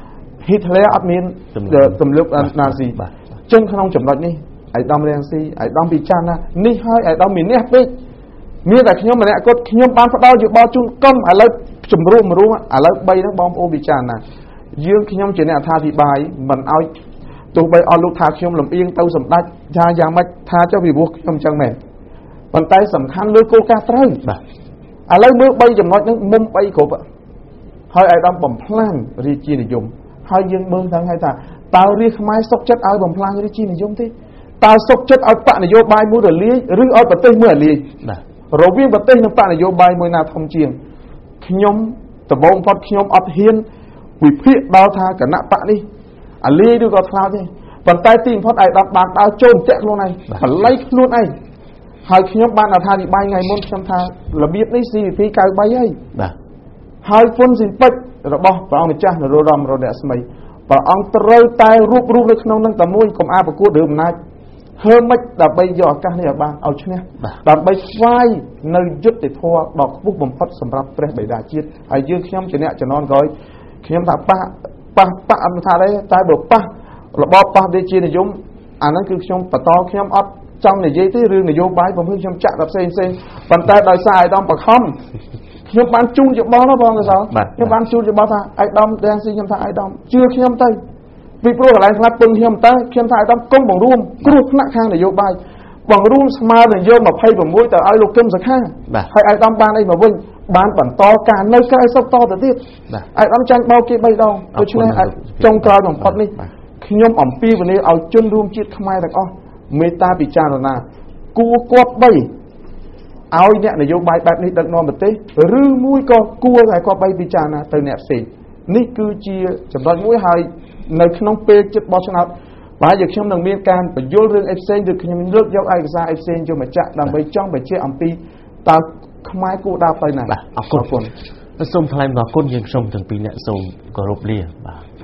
Hitler អត់មានទម្លាប់ណាស៊ីបាទចឹងក្នុងចំណុចនេះឯកឧត្តមរាំងស៊ីឯកឧត្តមពិចារណានេះហើយឯកឧត្តមមាននេះពេកមានតែខ្ញុំម្នាក់គាត់ខ្ញុំបានផ្ដល់យោបល់ជូនកុំឥឡូវជំរុំរួមឥឡូវបីហ្នឹងបងប្អូនពិចារណាយើងខ្ញុំជាអ្នកអត្ថាធិប្បាយមិនឲ្យទោះបីអស់លោកថាខ្ញុំលំអៀងទៅសម្ដេចថាយ៉ាងម៉េចថាចុះពីព្រោះខ្ញុំចឹងមែនប៉ុន្តែសំខាន់លើគោលការណ៍ត្រូវបាទឥឡូវមើលបីចំណុចហ្នឹងមុំបីគ្រប់ហើយឯកឧត្តមបំផ្លាញរាជានិយមហើយយើងមើលដឹងហើយថាតើរាជខ្មែរសុខចិត្តឲ្យបំផ្លាញរាជានិយមទេតើសុខចិត្តឲ្យបកនយោបាយមួយរលាយឬឲ្យប្រទេសមួយរលាយបាទរវាងប្រទេសនិងបកនយោបាយមួយណាធំជាងខ្ញុំដំបូងផុតខ្ញុំអត់ហ៊ានវិភាគដល់ថាគណៈបកនេះអាលាយឬក៏ថ្លោតទេប៉ុន្តែទីបំផុតឯកឧត្តមបានដើរចូលតាក់ខ្លួនឯងបល័យខ្លួនឯងហើយខ្ញុំបានអត្ថាធិប្បាយថ្ងៃមុនខ្ញុំថារបៀបនេះ C V P เก้าสิบហើយបាទហើយពុនស៊ីពេចរបស់ព្រះអង្គម្ចាស់នរោត្តមរណស្មីព្រះអង្គត្រូវតែរួបរวมនៅក្នុងនឹងតែមួយកុំអាប្រកួតរឿងអំណាចធ្វើម៉េចដើម្បីយកឱកាសនេះឲ្យបានឲ្យឈ្នះដើម្បីស្វែងនៅយុត្តិធម៌ដ៏ខ្ពស់បំផុតសម្រាប់ព្រះបិតាជាតិហើយយើងខ្ញុំជាអ្នកជំនាន់ក្រោយខ្ញុំថាបកប៉ះប៉ះអត់ថាទេតែបើប៉ះរបបប៉ះវាជានិយមអាហ្នឹងគឺខ្ញុំបន្តខ្ញុំអត់ចង់និយាយទេរឿងនយោបាយបំភ្លឺខ្ញុំចាក់ដល់ផ្សេងផ្សេងប៉ុន្តែដោយសារអាយដាមបខំខ្ញុំបានជូនយោបល់ណាបងកសលខ្ញុំបានជូនយោបល់ថាអាយដាមទាំងស៊ីខ្ញុំថាអាយដាមជឿខ្ញុំទៅពីព្រោះកន្លែងខ្លះពឹងខ្ញុំទៅខ្ញុំថាអាយដាមកុំបង្រួមគ្រោះថ្នាក់ខាងនយោបាយបង្រួមស្មើនឹងយកยี่สิบหกទៅឲ្យលោកគឹមសុខាហើយអាយដាមបានអីមកវិញបានបន្តការនៅក្រៅសុខតទៅទៀតអាយដាមចាញ់បោកគេបីដងដូច្នេះចុងក្រោយបំផុតនេះខ្ញុំអំពាវនាវឲ្យជនរួមជាតិខ្មែរទាំងអស់មេត្តាពិចារណាគួរគប់បីឲ្យអ្នកនយោបាយបែបនេះដឹកនាំប្រទេសឬមួយក៏គួរតែគប់បីពិចារណាទៅអ្នកផ្សេងនេះគឺជាចំណុចមួយហើយនៅក្នុងពេលជិតបោះឆ្នោតបើយើងខ្ញុំនឹងមានការបញ្យល់រឿងអីផ្សេងឬខ្ញុំលើកយកឯកសារអីផ្សេងយកមកចាក់ដើម្បីចង់បញ្ជាក់អំពីតើខ្មែរគួរដើរទៅណាអរគុណសូមថ្លែងអំណរគុណយើងខ្ញុំទាំងពីរអ្នកសូមគោរពលាបាទ